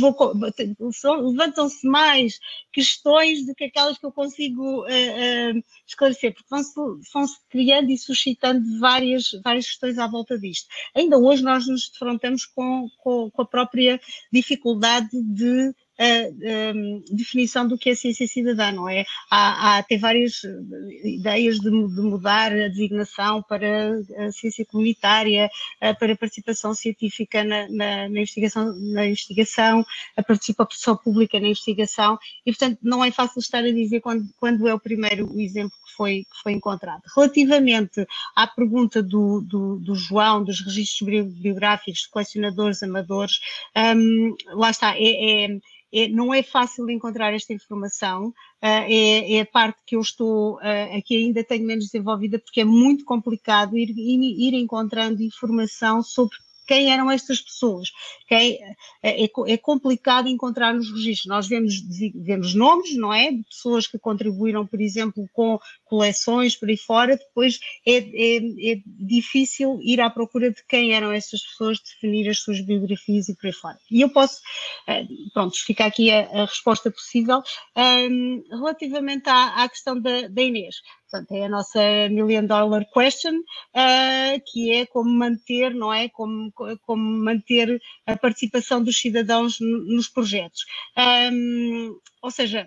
levantam-se mais questões do que aquelas que eu consigo esclarecer, porque vão-se criando e suscitando várias questões à volta disto. Ainda hoje nós nos defrontamos com a própria dificuldade de definição do que é ciência cidadã, não é? Há até várias ideias de mudar a designação para a ciência comunitária, para a participação científica na investigação, a participação pública na investigação, e portanto não é fácil estar a dizer quando é o primeiro exemplo que foi encontrado. Relativamente à pergunta do João, dos registros biográficos de colecionadores, amadores, lá está, não é fácil encontrar esta informação, é a parte que eu estou aqui ainda tenho menos desenvolvida, porque é muito complicado ir encontrando informação sobre quem eram estas pessoas. É complicado encontrar nos registros. Nós vemos nomes, não é? De pessoas que contribuíram, por exemplo, com coleções por aí fora, depois é difícil ir à procura de quem eram essas pessoas, definir as suas biografias e por aí fora. E eu posso, pronto, fica aqui a resposta possível. Relativamente à questão da Inês, portanto, é a nossa $1 million question, que é como manter, não é? Como manter a participação dos cidadãos nos projetos. Ou seja,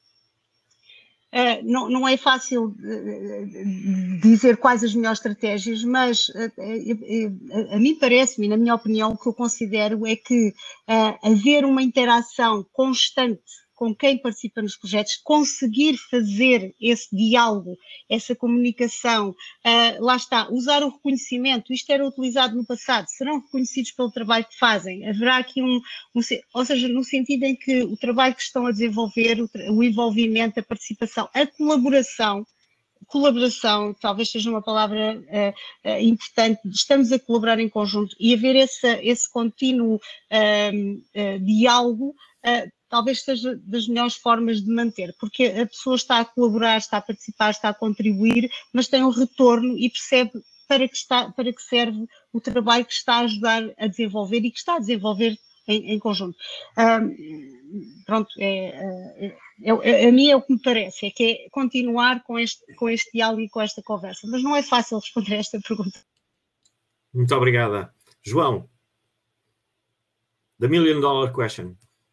não é fácil dizer quais as melhores estratégias, mas a mim parece-me, na minha opinião, o que eu considero é que haver uma interação constante com quem participa nos projetos, conseguir fazer esse diálogo, essa comunicação, lá está, usar o reconhecimento, isto era utilizado no passado, serão reconhecidos pelo trabalho que fazem, haverá aqui ou seja, no sentido em que o trabalho que estão a desenvolver, o envolvimento, a participação, a colaboração talvez seja uma palavra importante, estamos a colaborar em conjunto e haver esse contínuo diálogo, talvez seja das melhores formas de manter, porque a pessoa está a colaborar, está a participar, está a contribuir, mas tem um retorno e percebe para que serve o trabalho que está a ajudar a desenvolver e que está a desenvolver em conjunto. Pronto, a mim é o que me parece, é que é continuar com este diálogo e com esta conversa, mas não é fácil responder a esta pergunta. Muito obrigada. João, the $1 million question.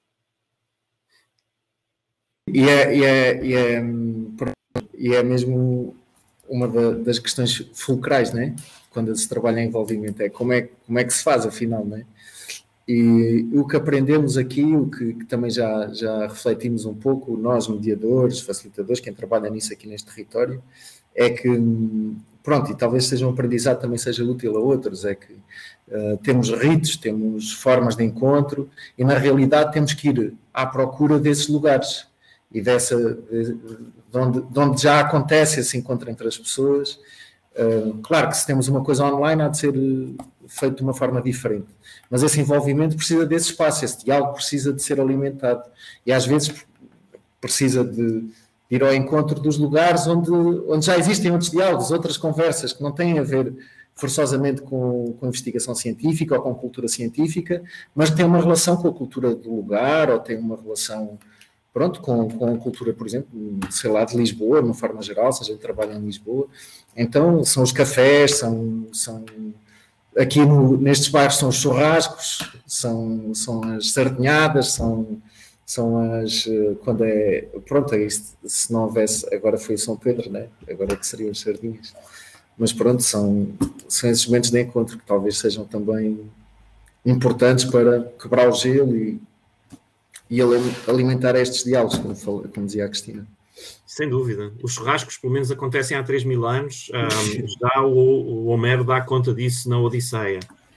E é mesmo uma das questões fulcrais, né? Quando se trabalha em envolvimento, é como é que se faz, afinal, né? E o que aprendemos aqui, o que também já refletimos um pouco, nós, mediadores, facilitadores, quem trabalha nisso aqui neste território, é que, pronto, e talvez seja um aprendizado, também seja útil a outros, é que temos ritos, temos formas de encontro, e na realidade temos que ir à procura desses lugares, e de onde já acontece esse encontro entre as pessoas. Claro que se temos uma coisa online há de ser feito de uma forma diferente, mas esse envolvimento precisa desse espaço, esse diálogo precisa de ser alimentado, e às vezes precisa de ir ao encontro dos lugares onde já existem outros diálogos, outras conversas que não têm a ver forçosamente com investigação científica ou com cultura científica, mas têm uma relação com a cultura do lugar, ou têm uma relação, pronto, com a cultura, por exemplo, sei lá, de Lisboa, de uma forma geral, se a gente trabalha em Lisboa. Então, são os cafés, são aqui nestes bairros são os churrascos, são as sardinhadas, são as, quando é, pronto, se não houvesse, agora foi São Pedro, né? Agora que seriam as sardinhas. Mas pronto, são esses momentos de encontro que talvez sejam também importantes para quebrar o gelo e alimentar estes diálogos, como dizia a Cristina. Sem dúvida. Os churrascos, pelo menos, acontecem há 3.000 anos. Já o Homero dá conta disso na Odisseia.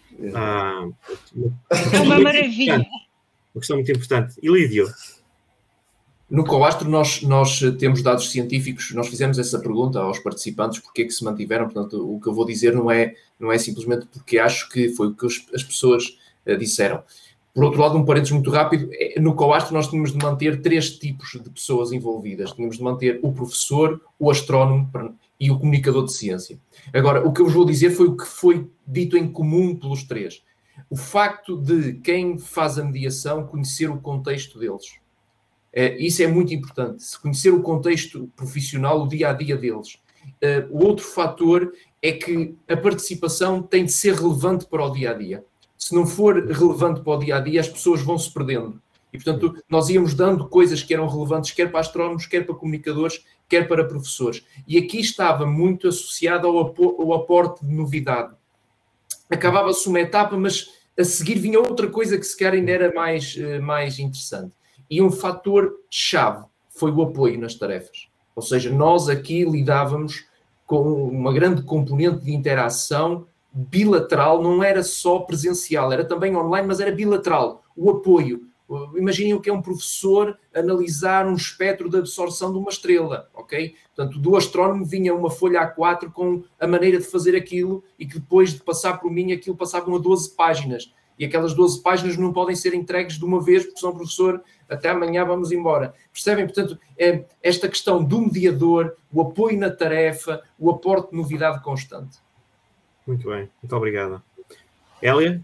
É uma maravilha. Uma questão muito importante. Ilídio. No Coastro nós temos dados científicos, nós fizemos essa pergunta aos participantes, porque é que se mantiveram, portanto o que eu vou dizer não é simplesmente porque acho que foi o que as pessoas disseram. Por outro lado, um parênteses muito rápido, no Coastro nós tínhamos de manter 3 tipos de pessoas envolvidas. Tínhamos de manter o professor, o astrónomo e o comunicador de ciência. Agora, o que eu vos vou dizer foi o que foi dito em comum pelos 3. O facto de quem faz a mediação conhecer o contexto deles. Isso é muito importante, se conhecer o contexto profissional, o dia-a-dia deles. O outro fator é que a participação tem de ser relevante para o dia-a-dia. Se não for relevante para o dia-a-dia, as pessoas vão se perdendo. E, portanto, nós íamos dando coisas que eram relevantes, quer para astrónomos, quer para comunicadores, quer para professores. E aqui estava muito associado ao aporte de novidade. Acabava-se uma etapa, mas a seguir vinha outra coisa que se calhar ainda era mais interessante. E um fator-chave foi o apoio nas tarefas. Ou seja, nós aqui lidávamos com uma grande componente de interação bilateral, não era só presencial, era também online, mas era bilateral. O apoio, Imaginem o que é um professor analisar um espectro de absorção de uma estrela, ok? Portanto, do astrónomo vinha uma folha A4 com a maneira de fazer aquilo e que depois de passar por mim, aquilo passavam a 12 páginas. E aquelas 12 páginas não podem ser entregues de uma vez, porque senão, professor, até amanhã vamos embora. Percebem? Portanto, esta questão do mediador, o apoio na tarefa, o aporte de novidade constante. Muito bem, muito obrigada. Hélia?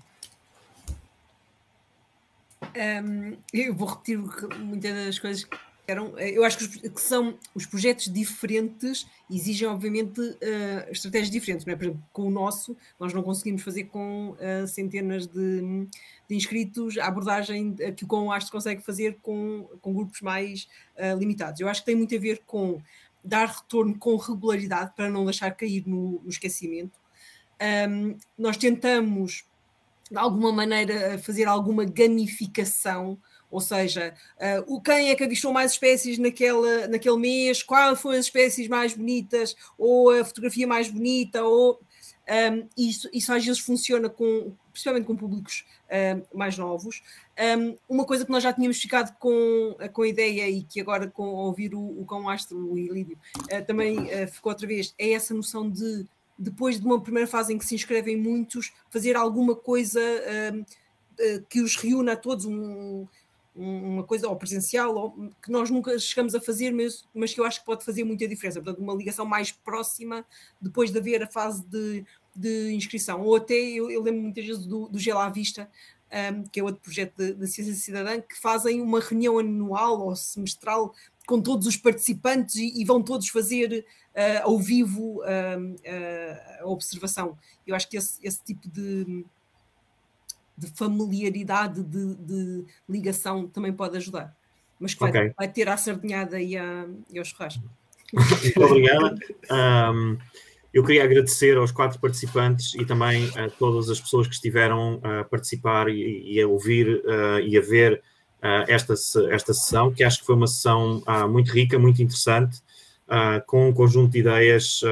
Eu vou repetir muitas das coisas que eram. Eu acho que são os projetos diferentes, exigem, obviamente, estratégias diferentes. Não é? Por exemplo, com o nosso, nós não conseguimos fazer com centenas de inscritos a abordagem que o ComAstre consegue fazer com grupos mais limitados. Eu acho que tem muito a ver com dar retorno com regularidade para não deixar cair no esquecimento. Nós tentamos, de alguma maneira, fazer alguma gamificação, ou seja, quem é que avistou mais espécies naquele mês, qual foram as espécies mais bonitas, ou a fotografia mais bonita, ou isso às vezes funciona principalmente com públicos mais novos. Uma coisa que nós já tínhamos ficado com a ideia e que agora, com ouvir o ComAstre, o Ilídio, também ficou outra vez, é essa noção de, depois de uma primeira fase em que se inscrevem muitos, fazer alguma coisa que os reúna a todos, uma coisa ou presencial, ou, que nós nunca chegamos a fazer, mas que eu acho que pode fazer muita diferença. Portanto, uma ligação mais próxima depois de haver a fase de inscrição. Ou até, eu lembro muitas vezes do Gelo à Vista, que é outro projeto da Ciência Cidadã, que fazem uma reunião anual ou semestral com todos os participantes e vão todos fazer ao vivo a observação. Eu acho que esse tipo de familiaridade, de ligação também pode ajudar. Mas que vai ter à sardinhada e ao churrasco. Muito obrigada. Eu queria agradecer aos 4 participantes e também a todas as pessoas que estiveram a participar e a ouvir e a ver esta sessão, que acho que foi uma sessão muito rica, muito interessante, com um conjunto de ideias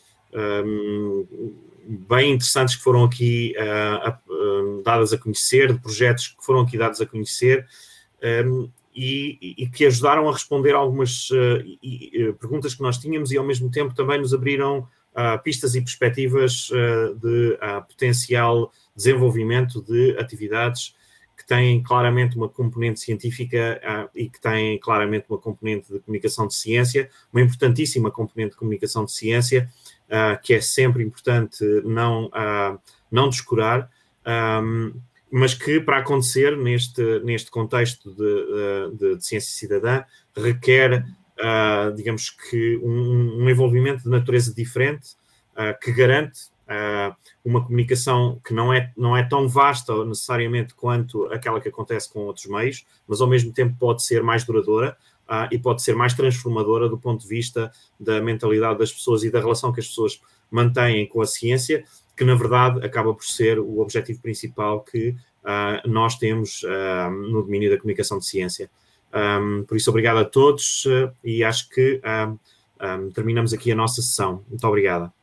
bem interessantes que foram aqui dadas a conhecer, de projetos que foram aqui dados a conhecer e que ajudaram a responder algumas perguntas que nós tínhamos e ao mesmo tempo também nos abriram pistas e perspectivas de potencial desenvolvimento de atividades que têm claramente uma componente científica e que têm claramente uma componente de comunicação de ciência, uma importantíssima componente de comunicação de ciência, que é sempre importante não descurar, mas que, para acontecer neste contexto de ciência cidadã, requer, digamos que, um envolvimento de natureza diferente, que garante uma comunicação que não é tão vasta necessariamente quanto aquela que acontece com outros meios, mas ao mesmo tempo pode ser mais duradoura e pode ser mais transformadora do ponto de vista da mentalidade das pessoas e da relação que as pessoas mantêm com a ciência, que na verdade acaba por ser o objetivo principal que nós temos no domínio da comunicação de ciência. Por isso, obrigado a todos e acho que terminamos aqui a nossa sessão. Muito obrigada.